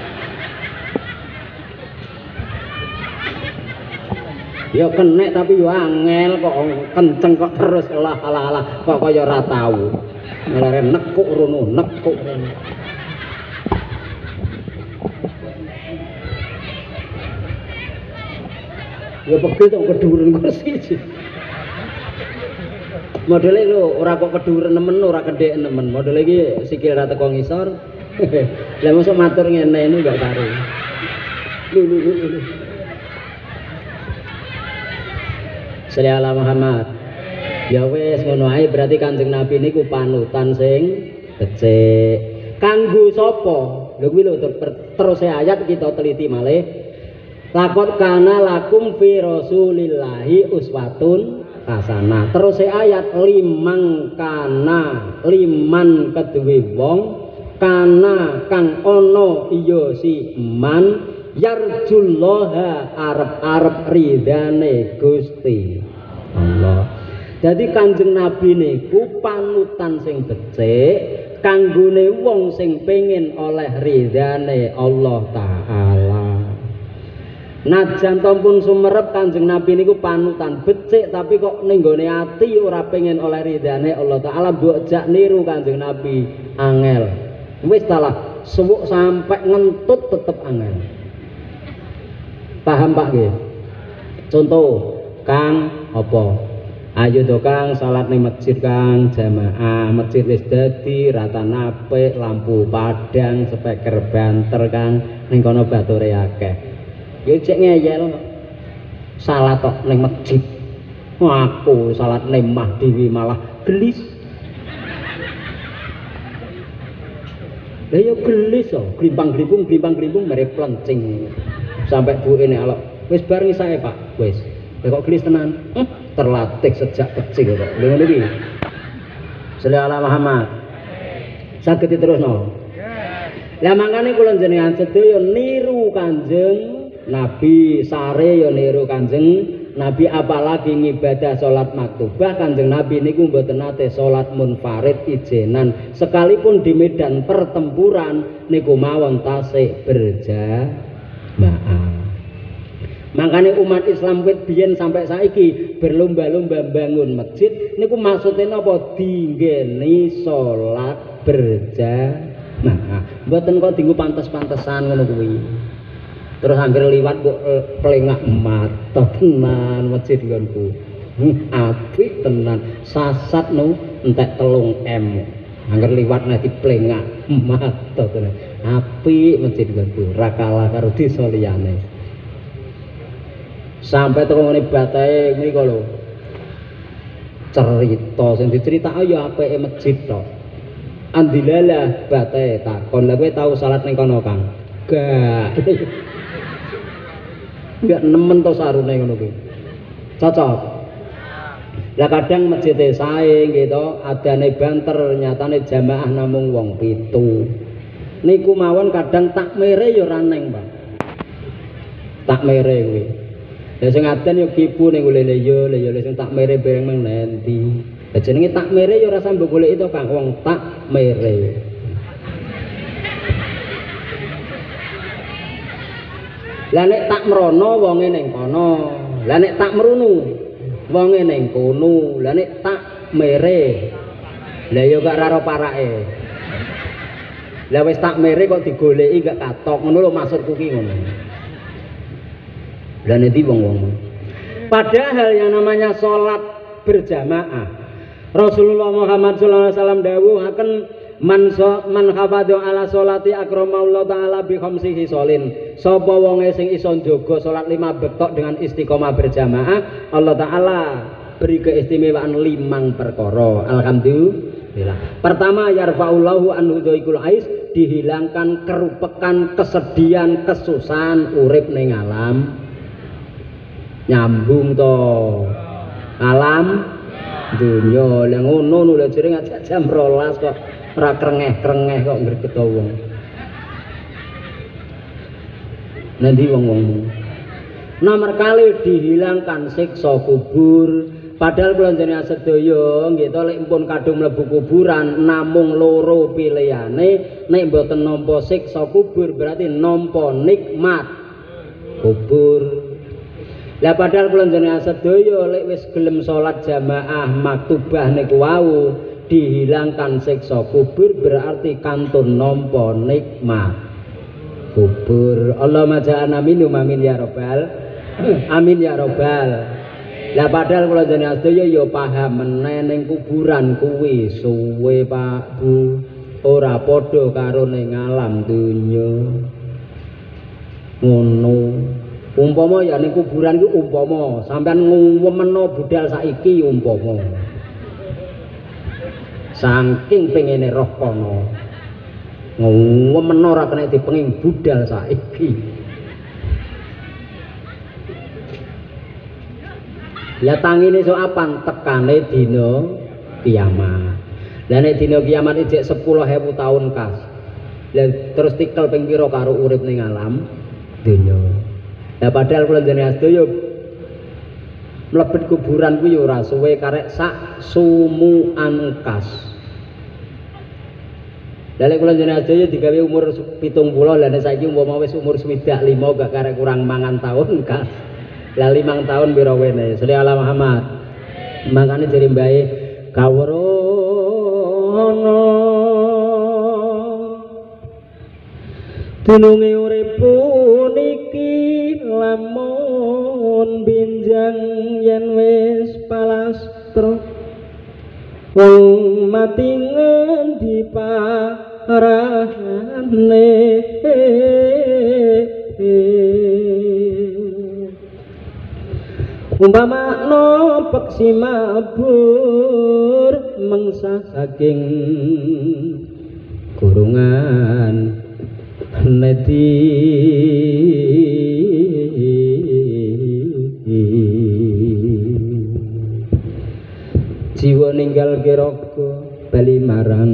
Ya kenek tapi yo angel kok kenceng kok terus lah lah lah kok kaya ora tau. Lare nekuk rono, nekuk rono. Ya pegel tok keduren kursi. Modele lho ora kok keduren nemen ora kedek nemen. Modele iki sikil ra teko ngisor. Lah mosok matur ngene ini enggak karo. Lho lho lho. Sholli ala Muhammad. Ya wis ngono ae berarti Kanjeng Nabi niku panutan sing becik. Kanggo sapa? Lho kuwi lho terus ayat kita teliti malih. Laqad kana lakum fi Rasulillahi uswatun hasanah. Terus ayat limang kana liman keduwe wong kana kang ana iya si man yarjullaha arep-arep ridane Gusti Allah. Jadi Kanjeng Nabi niku panutan sing becik kanggone wong sing pengin oleh ridane Allah Ta'ala. Najan pun sumerep Kanjeng Nabi niku panutan becik tapi kok ning gone ati ora pengen oleh ridane Allah taala mbok jak niru Kanjeng Nabi angel. Wis talah suwuk sampai ngentut tetep angel. Paham Pak nggih? Contoh, Kang apa? Ayo to Kang salat ning masjid Kang jamaah, masjid wis dadi ratan apik, lampu padang, speaker banter Kang, ning kono bature akeh. Ya cek ngeyel salat tok ning masjid. Aku salat lemah dhewe malah gelis. Lah ya gelis kok, glimpang-glipung glimpang-glipung mere plencing. Sampai buke nek alok. Wis bar ngisake Pak, wis. Lah kok gelis tenan? Hm, terlatih sejak kecil kok. Lha ngene iki. Shallallahu alaihi Muhammad. Saged diterusno. Lah mangkane kula jenengan sedaya niru Kanjeng Nabi, sare ya niru Kanjeng Nabi, apalagi ngibadah salat maktubah. Kanjeng Nabi niku mboten nate salat munfarid ijenan, sekalipun di medan pertempuran niku mawon tasih berjamaah. Makanya umat Islam wit biyen sampai saiki berlomba-lomba bangun masjid niku maksudnya napa? Dinggeni salat berjamaah. Mboten kok dienggo pantes-pantesan ngono kuwi. Terus angger liwat kok pelengak mata tenan masjid nggonku. Hmm, apik tenan. Sasat no entek telung M. Angger liwat nek diplengak mata tenan. Apik masjid nggonku. Ra kalah karo desa liyane. Sampai teko ngene batahe mriko lho. Cerita sing diceritakake ya apike masjid tok. Andilalah batahe takon, "Lah kowe tau salat ning kono, Kang?" Gak. Enggak nemen to sarune ngono kuwi. Cocok. Lah kadang masjid sae gitu, adane banter, nyatane jamaah namung wong pitu. Niku mawon kadang takmire ya ora neng, Pak. Takmire kuwi. Lah sing adan ya kipu ning golek yo, lha yo sing takmire bareng nang endi. Lah jenenge takmire ya ora sampe golek itu Kang, wong takmire. Lah nek tak merono wonge ning kono, lah nek tak merunu wonge ning kono, lah nek tak mere lah ya gak raro parake. Lah wis tak mere kok digoleki gak katok, ngono lho maksudku ki ngono. Lah nek wong-wong padahal yang namanya sholat berjamaah, Rasulullah Muhammad sallallahu alaihi wasallam dawuhaken man so, man hafadhu ala sholati akramaullah ta'ala bi khamsihi sholin. Sapa wonge sing iso njaga salat lima betok dengan istiqomah berjamaah, Allah taala beri keistimewaan limang perkara. Alhamdulillah. Pertama, yarfa'ullahu anhu dhaikul ais, dihilangkan kerupekan, kesedihan, kesusahan urip ning alam. Nyambung to. Alam dunya. Lah ngono lho jere ngajak jam rolas kok ora krengeh-krengeh kok ngreget wong. Nanti wong-wong nomor kali dihilangkan siksa kubur. Padahal kula jenengan sedaya nggih to lek pun kadung mlebu kuburan namung loro pilihane, nek mboten nampa siksa kubur berarti nampa nikmat kubur. Lah padahal kula jenengan sedaya lek wis gelem salat jamaah maktubah niku wau dihilangkan siksa kubur berarti kantun nampa nikmat kubur. Allahumma ja'alna minhum amin ya rabbal amin ya rabbal. Lah padahal kula jenengan sedaya ya paham meneh ning kuburan kuwi suwe Pak Bu, ora padha karo ning alam donya. Ngono. Umpama ya ning kuburan ku umpama sampean ngumeno budal saiki umpama. Saking pengene roh kono. Ngumeno ora kena dipenging budal saiki. Ya tangine sok apan tekane dina kiamat. Lah nek dina kiamat iki sepuluh ewu tahun kas. Lah terus tikel ping pira karo urip ning alam donya. Lah padahal kula jenengan sedaya mlebet kuburan ku ya ora suwe karek sak sumuan kas. Lha kula jenengan sedaya digawe umur pitung puluh lha saiki umpama wis umur swidak lima gak karek kurang mangan tahun Kak. Lah limang tahun pira wene. Sholli ala Muhammad. Makane jare mbae kawrono dununge urip puniki lamun binjang yen wis palastra wong mati ngendi parane umpama no peksi mabur mangsa saking kurungan nedi jiwa ninggal kiraga bali marang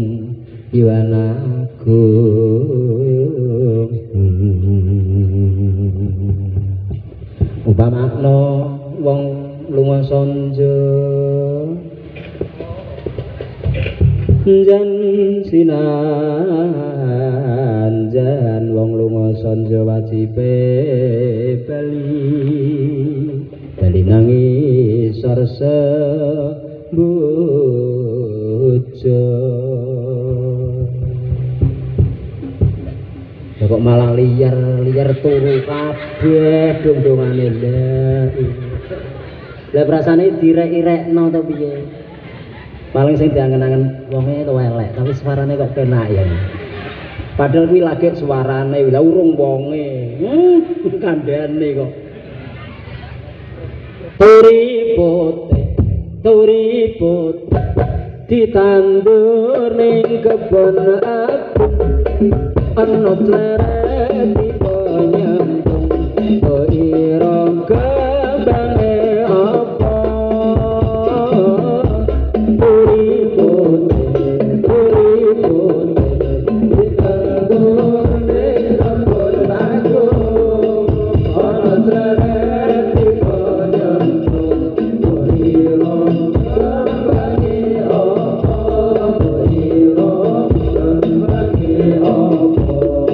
yuanaku umpamakna wong lunga sonjo jan sinan jan wong lunga sonjo wajibe bali bali nangis sarsa bojo kok malah liar-liar turu kabeh dong-dongane lha. Lah prasane direk-irekno to piye? Paling sing diangen-angen wonge to elek, tapi suarane kok penak ya. Padahal kuwi lagi suarane lha urung wonge. Hmm, kandhane kok. Turi pote, turi pote ditandur ning kebon aku. Ana cleret di nyambung o ira kebange apa turi pote turi pote ditandur ning kebon aku ana cleret di nyambung o ira kebange apa o ira kebange apa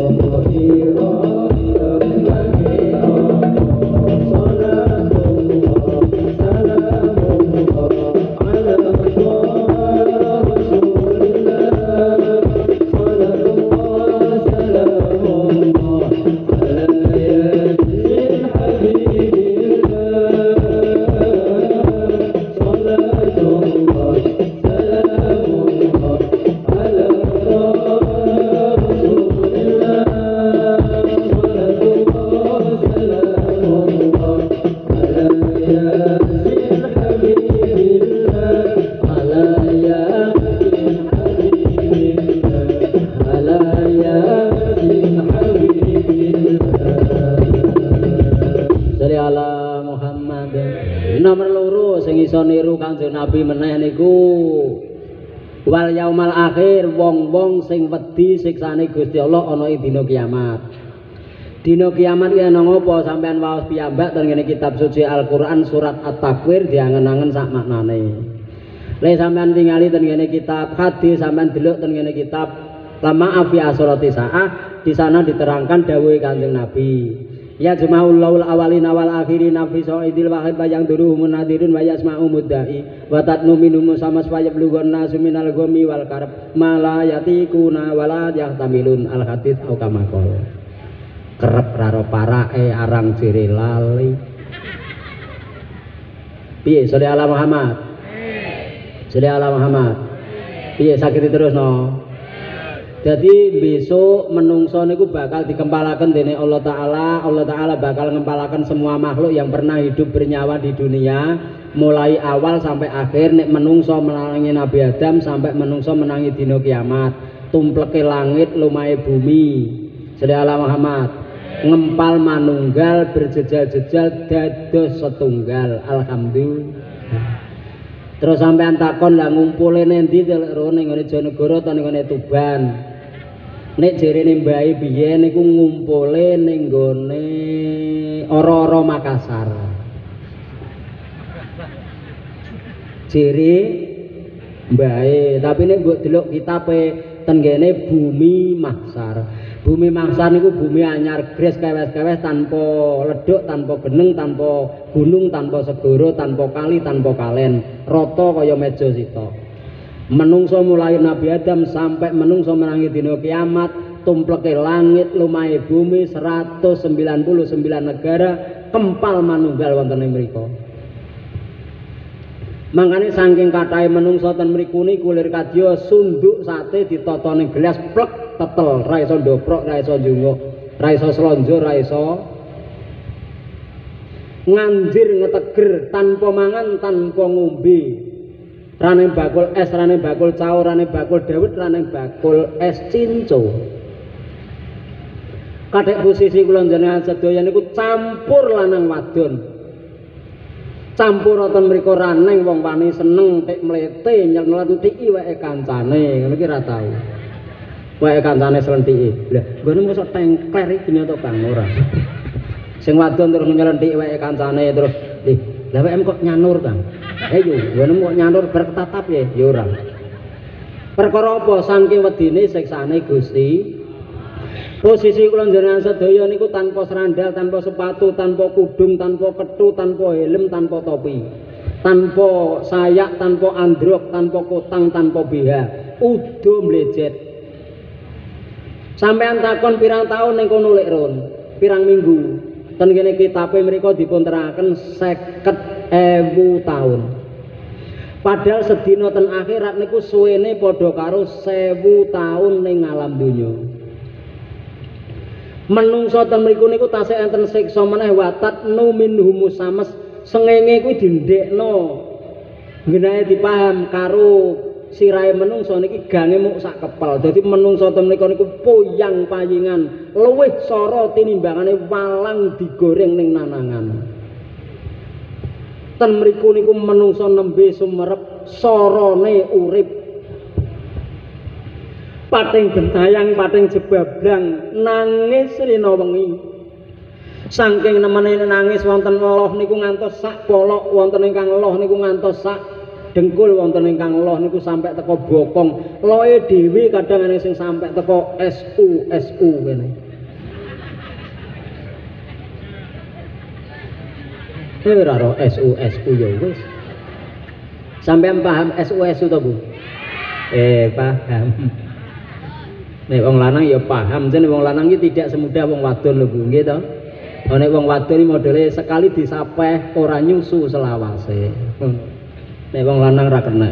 Nabi meneh niku wal yaumal akhir wong-wong sing wedi siksane Gusti Allah ana ing dina kiamat. Dina kiamat ki ana ngopo sampean waos piyambak ten ngene kitab suci Al-Qur'an surat At-Takwir diangen-angen sak maknane. Le sampean tingali ten ngene kitab hadis sampean delok ten ngene kitab Lama Afi Asurati Sa'ah di sana diterangkan dawuhe Kanjeng Nabi. Ya jemaul awalin awal akhirin nafi soidil wahid bayang duruh munadirun wa yasma'u mudda'i wa tatnu minum sama swayab lugon nasu minal gomi wal karab mala yatikuna wala yahtamilun al hadith au kamakol kerep raro parae arang ciri lali piye sholli ala Muhammad sholli ala Muhammad piye sakit terus no. Jadi besok menungso niku bakal dikempalaken dening Allah Ta'ala. Allah Ta'ala bakal ngempalaken semua makhluk yang pernah hidup bernyawa di dunia, mulai awal sampai akhir. Nek menungso menangi Nabi Adam sampai menungso menangi dino kiamat, tumpleke langit lumahe bumi. Sholli ala Muhammad. Ngempal manunggal berjejal-jejal dados setunggal. Alhamdulillah. Terus sampean takon lah ngumpule nendi ning ngene Jonegoro ta ning ngene Tuban. Nek jerene mbae biyen niku ngumpule ning gone Ora-ora Makassar. Jere mbae, tapi nek mbok delok kitabe ten kene bumi mahsar. Bumi mahsar niku bumi anyar gres kewes-kewes tanpa leduk, tanpa geneng, tanpa gunung, tanpa segara, tanpa kali, tanpa kalen, rata kaya meja sita. Menungso mulai Nabi Adam sampai menungso menangi dina kiamat, tumpleke langit lumahe bumi seratus sembilan puluh sembilan negara kempal manunggal wonten ing mriku. Mangkane saking kathahe menungso ten mriku niku kulir kadya sunduk sate ditata ning gelas plek tetel, ra iso ndoprok, ra iso njunguk, ra iso slonjo, ra iso nganjir ngeteger tanpa mangan, tanpa ngombe. Rane bakul es, rane bakul caur, rane bakul dawet, rane bakul es cinco. Kadek posisi kula njenengan sedaya niku campur lanang wadon. Campur wonten mriku raneng wong wani seneng tik mlete nyelenthiki weke kancane, ngono ki ra tau. Weke kancane slentiki. Lah, nggone mosok tengkler iki to Kang ora. Sing wadon terus nyelenthiki weke kancane terus, "Ih, lah weke kok nyanur, Kang?" Eh yo, nggone kok nyanur berketatap ya, ya ora. Perkara apa saking wedine siksane Gusti? Posisi kula njenengan sedaya niku tanpa serandal, tanpa sepatu, tanpa kudung, tanpa kethu, tanpa helm, tanpa topi, tanpa sayak, tanpa androk, tanpa kotang, tanpa B H, udo mlejet. Sampeyan takon pirang taun ning kono lek ron? Pirang minggu? Ten kene kitabe mriku dipun teraken seket ewu taun. Padahal sedina ten akhirat niku suwene padha karo sewu taun ning alam donya. Menungso ten mriku niku tasih enten siksa meneh watat nu minhumus sames sengenge kuwi dindekno. Genahe dipaham karo sirahe menungso niki gange muk sak kepel. Dadi menungso ten mriku niku poyang payingan, luwih sara tinimbangane walang digoreng ning nanangan. Ten mriku niku menungso nembe sumerep sarane urip. Pating gentayang, pating jebablang, nangis rina wengi. Saking nemene nangis wonten loh niku ngantos sak polok, wonten ingkang loh niku ngantos sak dengkul, wonten ingkang loh niku sampai teko bokong. Loe dhewe kadang ana sing sampai teko S U S U kene. Ora ro S U S U ya wis. Sampeyan paham S U S U to, Bu? Eh, paham. Nek wong lanang ya paham, jen wong lanang iki tidak semudah wong wadon lho Bu, nggih to. Nek wong wadon iki modele sekali disapeh ora nyusu selawase. Nek wong lanang ra kena.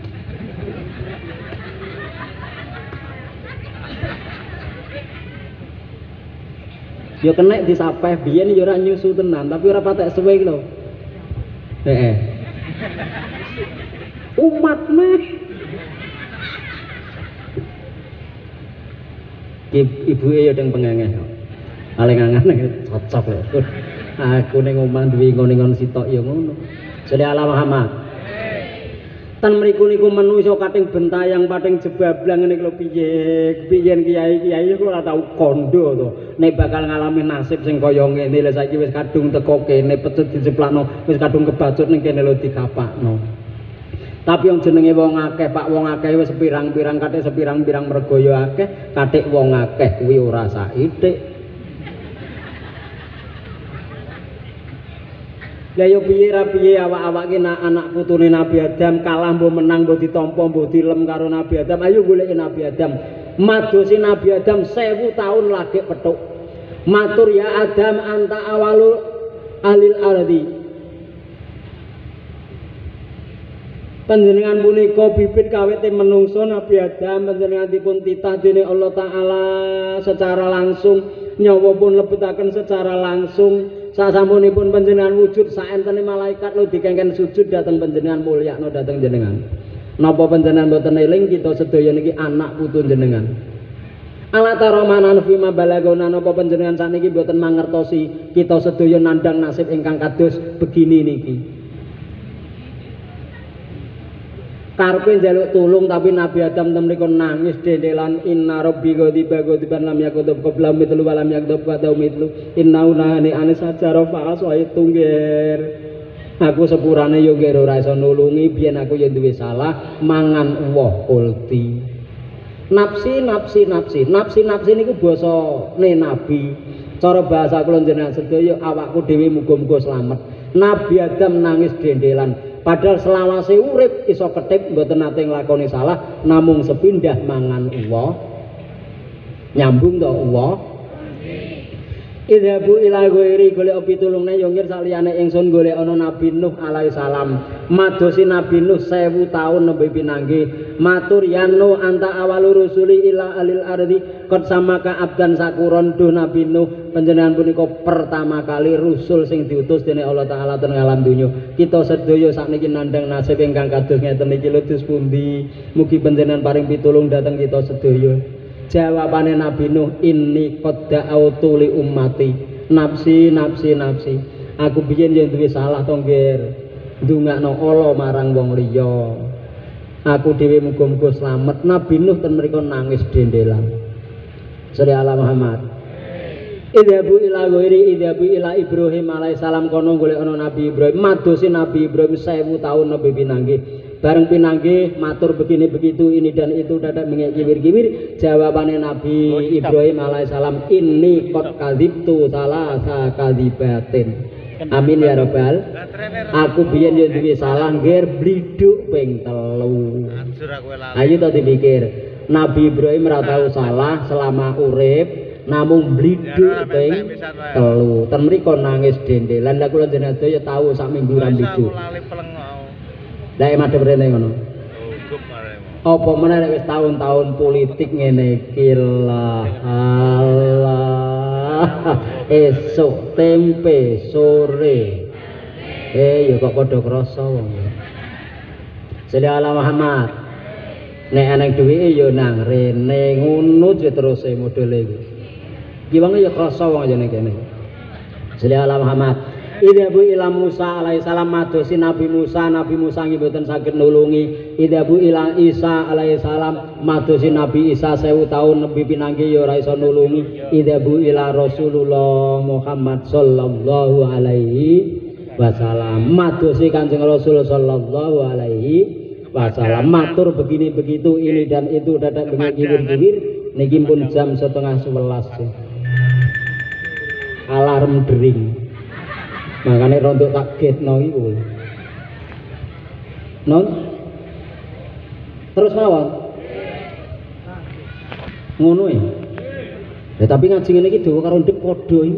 Ya kena disapeh biyen ya ora nyusu tenan, tapi ora patek suwe iki lho. Heeh. Umat meh ibuke ya teng pengengeh. Paling angan cocok lho. Aku ning omah duwe ngon-ngon sitok ya ngono. Sholli ala Muhammad. Ten mriku niku menungso kating bentayang pating jebablang ngene lho piye? Piyen kiai-kiai kok ora tau kondo to. Nek bakal ngalami nasib sing kaya ngene lho saiki wis kadung teko kene pecut diceplakno, wis kadung kebacut ning kene lho dikapakno. Tapi yang jenenge wong akeh, Pak, wong akeh wis pirang-pirang kathik sepirang-pirang mergaya akeh, kathik wong akeh kuwi ora saithik. Lah yo piye ra piye awak-awak ki anak putune Nabi Adam kalah mbuh menang mbuh ditampa mbuh dilem karo Nabi Adam. Ayo goleki Nabi Adam. Madosi Nabi Adam sewu taun lagi petuk. Matur ya Adam anta awalul ahlil ardi. Panjenengan punika bibit kawite menungso Nabi Adam, panjenengan dipun titah dening Allah Taala secara langsung, nyawa pun lebetaken secara langsung. Sasampunipun panjenengan wujud saentene malaikat lho dikengken sujud dhateng panjenengan mulyakno dhateng jenengan. Napa panjenengan boten eling kita sedaya niki anak putu jenengan? Ala taromanan fima balagona napa panjenengan sakniki boten mangertosi kita sedaya nandhang nasib ingkang kados begini niki. Karepe njaluk tulung tapi Nabi Adam temriko nangis dendelan inna rabbi ghadiba ghadiban lam yakutub qabla mitlu wa lam yakutub ba'da mitlu inna unahani anis sajara fa'as wa itungger. Aku sepurane yo nggih ora iso nulungi biyen aku yo duwe salah mangan uwoh kulti. Nafsi nafsi nafsi nafsi nafsi niku basane nabi. Cara bahasa kula jenengan sedaya awakku dhewe muga-muga slamet. Nabi Adam nangis dendelan. Padahal selawase urip iso ketip mboten nate nglakoni salah, namung sepindah mangan uwa. Nyambung to uwa. Idhabu ila ghairi golek pitulungne yo ngir saliyane ingsun golek ana Nabi Nuh alaihi salam. Madosi Nabi Nuh sewu taun nembe pinangge. Matur yanu anta awalu rusuli ila alil ardi qad samaka abdan sakuron duh Nabi Nuh panjenengan punika pertama kali rusul sing diutus dening Allah taala teng alam donya. Kita sedaya sakniki nandhang nasib ingkang kados ngeten iki lutus pundi. Mugi panjenengan paring pitulung dhateng kita sedaya. Jawabane Nabi Nuh, inni qad da'autu li ummati. Nafsi nafsi nafsi. Aku biyen yen duwe salah to nggih. Ndongakno Allah marang wong liya. Aku dhewe muga-muga slamet. Nabi Nuh ten mriku nangis dendelan. Sholli ala Muhammad. Idhabu ila ghairi idhabu ila Ibrahim alaihi salam kono golek ana Nabi Ibrahim. Madosi Nabi Ibrahim sewu taun nembe pinangge. Bareng pinangge matur begini begitu ini dan itu dadak mengek kiwir-kiwir. Jawabane Nabi Ibrahim alaihissalam, inni qad kadzibtu salasa kadzibatin. Amin ya rabbal. Aku biyen yo duwe salah nggih bliduk ping telu. Ayo to dipikir. Nabi Ibrahim ora tau salah selama urip, namung bliduk ping telu. Ten mriku nangis dendelan. Lah kula jenengan sedaya tahu sak minggu ra bliduk. Lah madhep rene ngono. Apa meneh nek wis tahun-tahun politik ngene iki lah. Allah. Esuk tempe sore. Eh ya kok padha krasa wong. Sholli ala Muhammad. Nek ana duwike ya nang rene ngono terus e modele iki. Ki wong ya krasa wong ya ning kene. Sholli ala Muhammad. Idhabu ila Musa alaihissalam madosi Nabi Musa Nabi Musa nggih mboten saged nulungi. Idhabu ila Isa alaihissalam madosi Nabi Isa sewu taun nembe pinangge ya ora iso nulungi. Idhabu ila Rasulullah Muhammad sallallahu alaihi wasallam madosi Kanjeng Rasul sallallahu alaihi wasallam matur begini begitu ini dan itu dadak dengan kiwir-kiwir niki pun jam setengah sebelas. Alarm dering. Makanya rontok kaget no ibu non terus mawon ngono ya. Ya tapi ngaji ngene iki dawa karo ndek padha iki.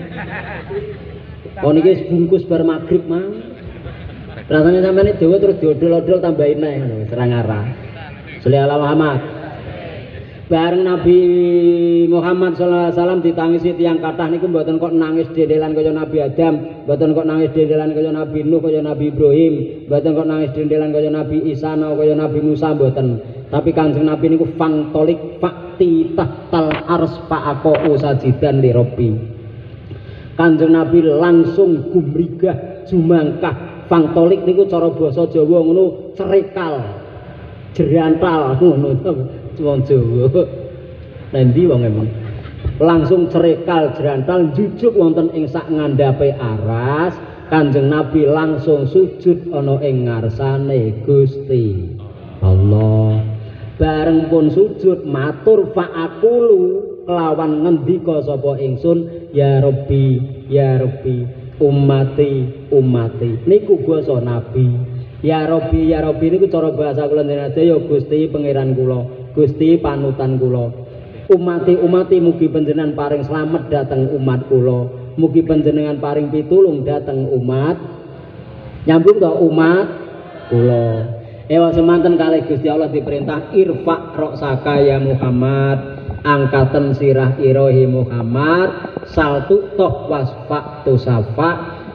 Oh niki bungkus bar magrib mang. Rasane sampeyan dawa terus diodol-odol tambahin neh ngono serang arah. Sholli ala Muhammad. Bareng Nabi Muhammad sallallahu alaihi wasallam ditangisi tiyang kathah niku mboten kok nangis dendelan kaya Nabi Adam, mboten kok nangis dendelan kaya Nabi Nuh, kaya Nabi Ibrahim, mboten kok nangis dendelan kaya Nabi Isa, kaya Nabi Musa mboten. Tapi Kanjeng Nabi niku fangtolik fakti tahtal ars fa'aqo sajidan li Rabbi. Kanjeng Nabi langsung gumrigah jumangkah. Fangtolik niku cara basa Jawa ngono cerekal. Jerantal ngono to. Wong Jawa. Nendi wong emang. Langsung cerekal jerantal jujuk wonten ing sak ngandhape aras. Kanjeng Nabi langsung sujud ana ing ngarsane Gusti Allah. Bareng pun sujud matur fa'aqulu kelawan ngendika sapa ingsun ya Rabbi ya Rabbi ummati ummati niku basa Nabi. Ya Rabbi ya Rabbi niku cara bahasa kula jenengan ya Gusti pangeran kula. Gusti panutan kula. Umati umati mugi panjenengan paring slamet dhateng umat kula. Mugi panjenengan paring pitulung dhateng umat. Nyambung to umat kula. Ewa semanten kalih Gusti Allah diperintah irfa roksaka ya Muhammad. Angkaten sirah irahi Muhammad. Saltu toh wasfa tusafa.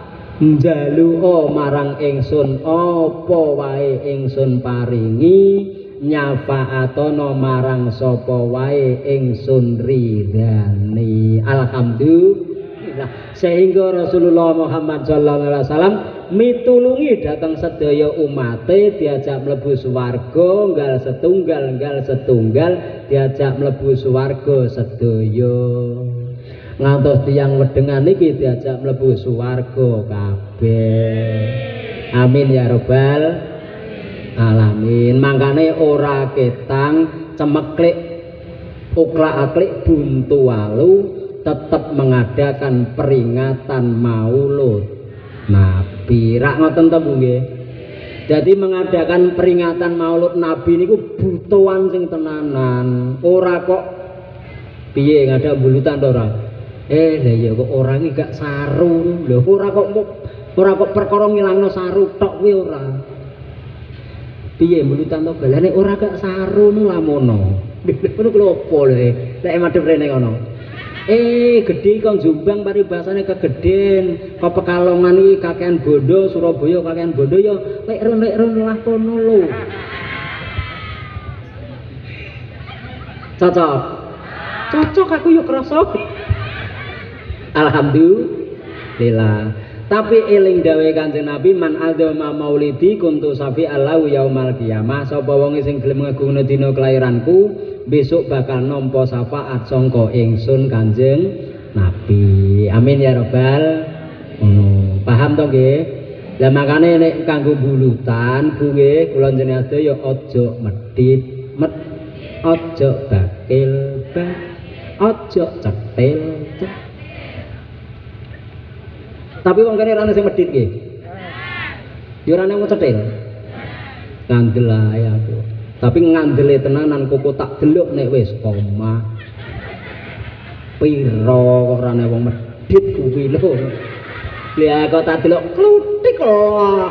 Njaluka marang ingsun apa wae ingsun paringi. Nyafaatono marang sapa wae ingsun ridani. Alhamdulillah. Sehingga Rasulullah Muhammad sallallahu alaihi wasallam mitulungi datang sedaya umate diajak mlebu swarga nggal setunggal nggal setunggal diajak mlebu swarga sedaya. Ngantos tiyang wedengan iki diajak mlebu swarga kabeh. Amin ya rabbal alamin. Mangkane ora ketang cemeklik ukla-aklik buntu walu tetap mengadakan peringatan maulud Nabi. Rak ngoten ta Bu nggih. Jadi mengadakan peringatan maulud Nabi niku butuhan sing tenanan. Ora kok piye ngada bulutan to ora. Eh lha ya kok ora iki gak saru. Lho ora kok ora kok perkara ngilangno saru tok kuwi ora. Piye bulutan to balane ora gak saru nu lamono. Ngono ku opo lho lek madhep rene kono. Eh gedhe kon Jombang paribasane kegeden, kok Pekalongan iki kakean bondo, Surabaya kakean bondo ya lek ron lek ron lah kono lho. Cocok. Cocok aku yo krasa. Alhamdulillah. Tapi eling dawuhe Kanjeng Nabi man adzama maulidi kuntu safi allahu yaumal qiyamah. Sapa wong sing gelem ngagungna dina kelahiranku besok bakal nampa syafaat sangka ingsun Kanjeng Nabi. Amin ya rabbal alamin. Paham to nggih? Lah makane nek kanggo bulutan Bu nggih kula jenengan sedaya aja medhit, met aja bakil, bak aja cetil, cet. Tapi wong kene ora sing medhit nggih. Ya ora nang cetil. Ngandel ae aku. Tapi ngandele tenanan koko tak delok nek wis koma. Piro kok ora ana wong medhit kuwi lho. Lah kok tak delok klutik lho.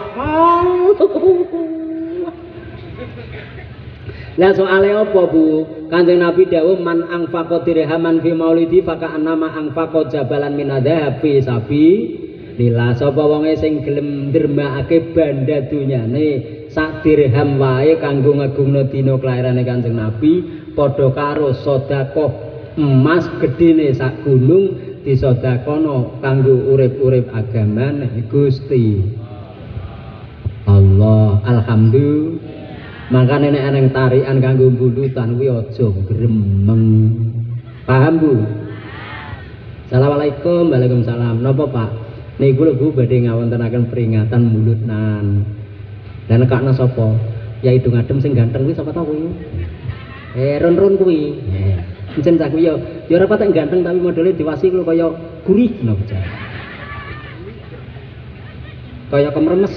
Lah soale apa Bu? Kanjeng Nabi dawuh man angfaqa dirhaman fi maulidi faka annama angfaqa jabalan min adhab fi sabi lila. Sapa wonge sing gelem ndermakake banda dunyane sak dirham wae kanggo ngagungna dina kelahirane Kanjeng Nabi padha karo sedekah emas gedene sak gunung disedekahno kanggo urip-urip agamane Gusti Allah. Alhamdulillah. Makane nek ana tarikan kanggo bulutan kuwi aja gremeng. Paham Bu? Assalamualaikum. Waalaikumsalam. Napa Pak? Niku lho Bu badhe ngawontenaken peringatan mulutan. Dan nekakno sapa? Ya Idung Adem sing ganteng kuwi sapa ta kuwi? Eh ron-ron kuwi. Eh, encen cah kuwi ya ya ora patek ganteng tapi modele diwasi lho kaya gurih napa jar. Kaya kemremes.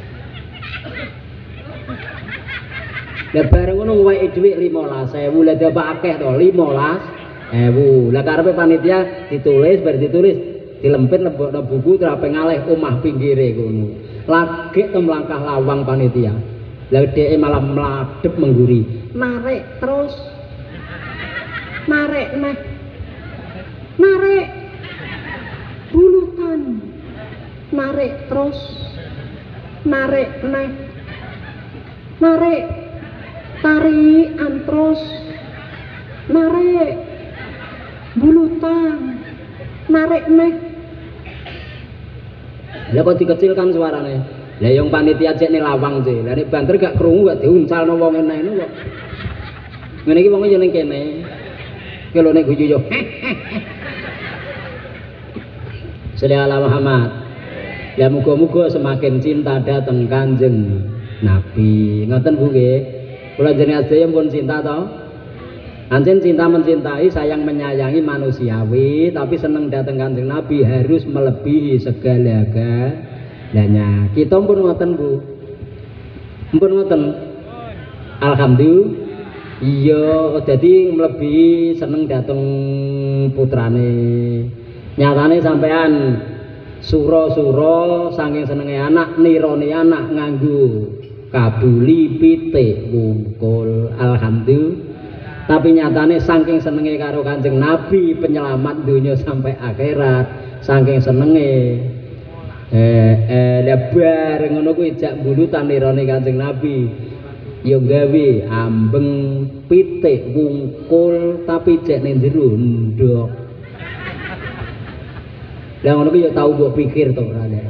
Lah bareng ngono wae dhuwit lima belas ribu lah dapat akeh to lima belas ribu. Lah karepe panitia ditulis bar ditulis dilempit lebokno buku terape ngalih omah pinggire ngono. Lagi to melangkah lawang panitia. Lah dheke malah mladhep mengguri. Narik terus. Narik neh. Narik. Bulutan. Narik terus. Narik neh. Narik. Tarian terus. Narik. Bulutan. Narik neh. Lah kok dikecilkan suarane. Lah yang panitia cek ning lawang sih. Lah nek banter gak krungu gak diuncalno wong ngene kok. Ngene iki wong yo ning kene. Ki lho nek guyu yo. Sallallahu Muhammad. Ya muga-muga semakin cinta datang Kanjeng Nabi. Ngoten Bu nggih. Kula jenengan sedaya pun cinta to. Anjen cinta mencintai, sayang menyayangi manusiawi, tapi seneng datang Kanjeng Nabi harus melebihi segala-galanya. Kita pun ngoten Bu. Pun ngoten. Alhamdulillah. Iya, jadi melebihi seneng datang putrane. Nyatane sampean sura-sura saking senenge anak nironi anak nganggo kabuli pitik wungkul. Alhamdulillah. Tapi nyatane saking senenge karo Kanjeng Nabi penyelamat dunia sampai akhirat, saking senenge eh eh lebar ngono kuwi jak bulutan nirone Kanjeng Nabi ya gawe ambeng pitik wungkul tapi cek ning jero ndok. Lah ngono kuwi ya tau mbok pikir to ora nek.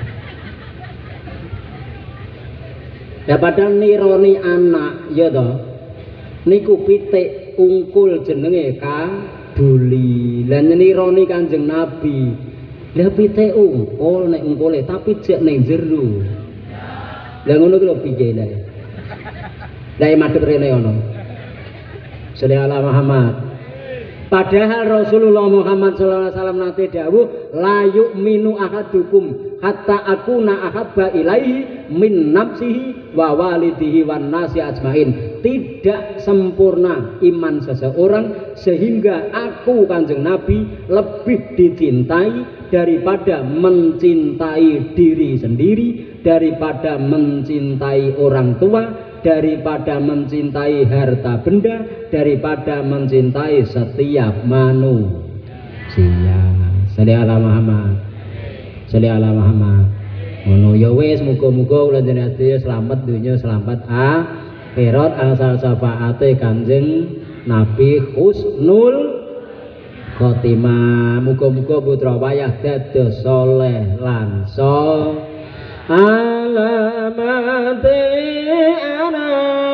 Ya padahal nironi anak ya to. Niku pitik ungkul jenenge kabuli. Lan nironi Kanjeng Nabi. Lah pitik ungkul nek ungkule tapi jek ning jero. Lah ngono ku lho piye lah. Lah madhep rene ono. Sholli ala Muhammad. Padahal Rasulullah Muhammad sallallahu alaihi wasallam nate dawuh la yu'minu ahadukum hatta akuna ahabba ilaihi min nafsihi wa walidihi wan nasi ajmain. Tidak sempurna iman seseorang sehingga aku Kanjeng Nabi lebih dicintai daripada mencintai diri sendiri, daripada mencintai orang tua, daripada mencintai harta benda, daripada mencintai setiap manusia. Sholli ala Muhammad. Sholli ala Muhammad. Ngono ya wis, muga-muga kula jenengan sedaya selamat dunya selamat akhirat asal syafaate Kanjeng Nabi husnul khotimah. Muga-muga putra wayah dados saleh lan saleh. Alamate ana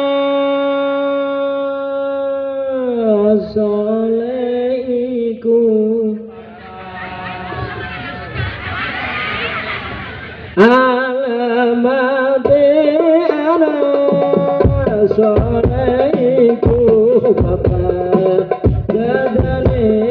soleiku alamate ana soleiku papa dadane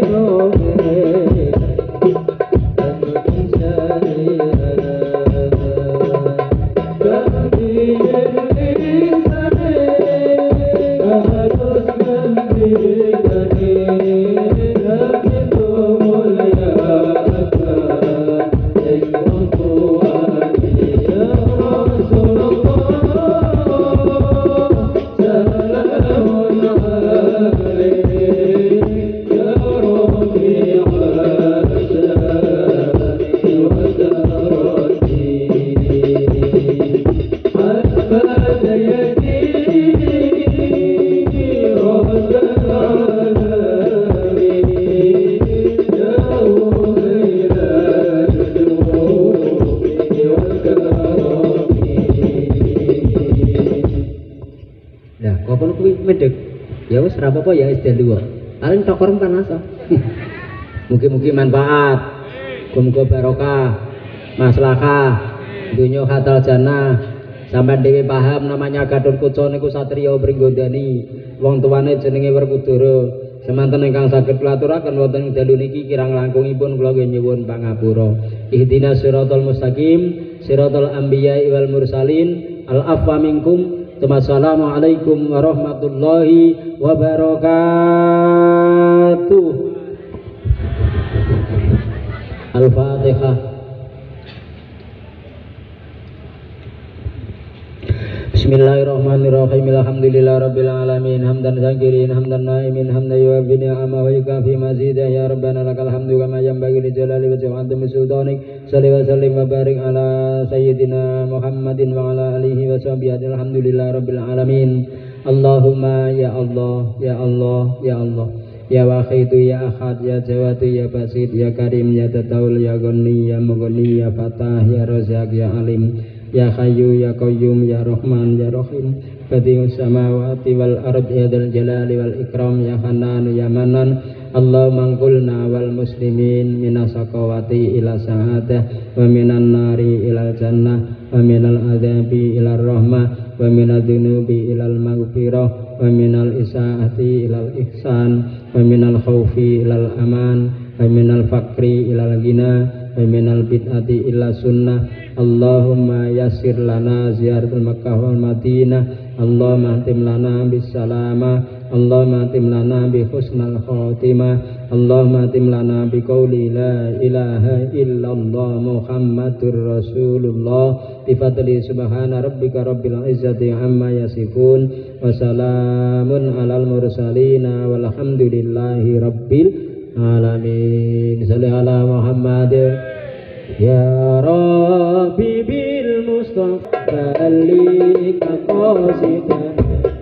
ya wis ora apa-apa ya isden dua paling tokor panas. Mugi-mugi manfaat, muga-muga barokah, maslahah, dunya khatal jannah. Sampeyan dhewe paham namanya Gatot Kaca niku satriya Pringgondani, wong tuane jenenge Werkudara. Semanten ingkang saged kulaturaken wonten dalu niki kirang langkungipun kula nyuwun pangapura. Ihdinas siratal mustaqim, siratal anbiya'i wal mursalin, al afwa minkum. Assalamualaikum warahmatullahi wabarakatuh. Al-Fatihah. Bismillahirrahmanirrahim. Alhamdulillahirabbil alamin. Hamdan syakirin, hamdan naimin, hamdan yuwaffi ni'ama wa yukafi mazidah. Ya Rabbana lakal hamdu kama yanbaghi li jalali wajhika wa 'azimi sultanik. Shalli wa sallim wa barik ala sayyidina Muhammadin wa ala alihi wa sahbihi. Alhamdulillahirabbil alamin. Allahumma ya Allah, ya Allah, ya Allah. Ya Wahidu, ya Ahad, ya Jawadu, ya Basit, ya Karim, ya Tataul, ya Ghani, ya Mughni, ya Fatah, ya Razak, ya Alim, ya Hayyu, ya Qayyum, ya Rahman, ya Rahim. Badi'us samawati wal ard, ya Dzal Jalali wal Ikram, ya Hanan, ya Manan. Allahumma qulna wal muslimin minas saqawati ila sa'adah wa minan nari ilal jannah wa minal adzabi ilal rahmah wa minadz dzunubi ilal maghfirah wa minal isaati ilal ihsan wa minal khaufi ilal aman wa minal faqri ilal ghina wa minal bid'ati ila sunnah. Allahumma yassir lana ziyaratul Makkah wal Madinah. Allahumma hatim lana bis salama. Allahumma hatim lana bi husnal khatimah. Allahumma hatim lana bi qawli la ilaha illallah Muhammadur Rasulullah. Bi fadli subhana rabbika rabbil izzati amma yasifun wa salamun alal mursalin walhamdulillahi rabbil alamin. Shalli ala Muhammad. Ya Rabbi bil Mustafa balik qasidah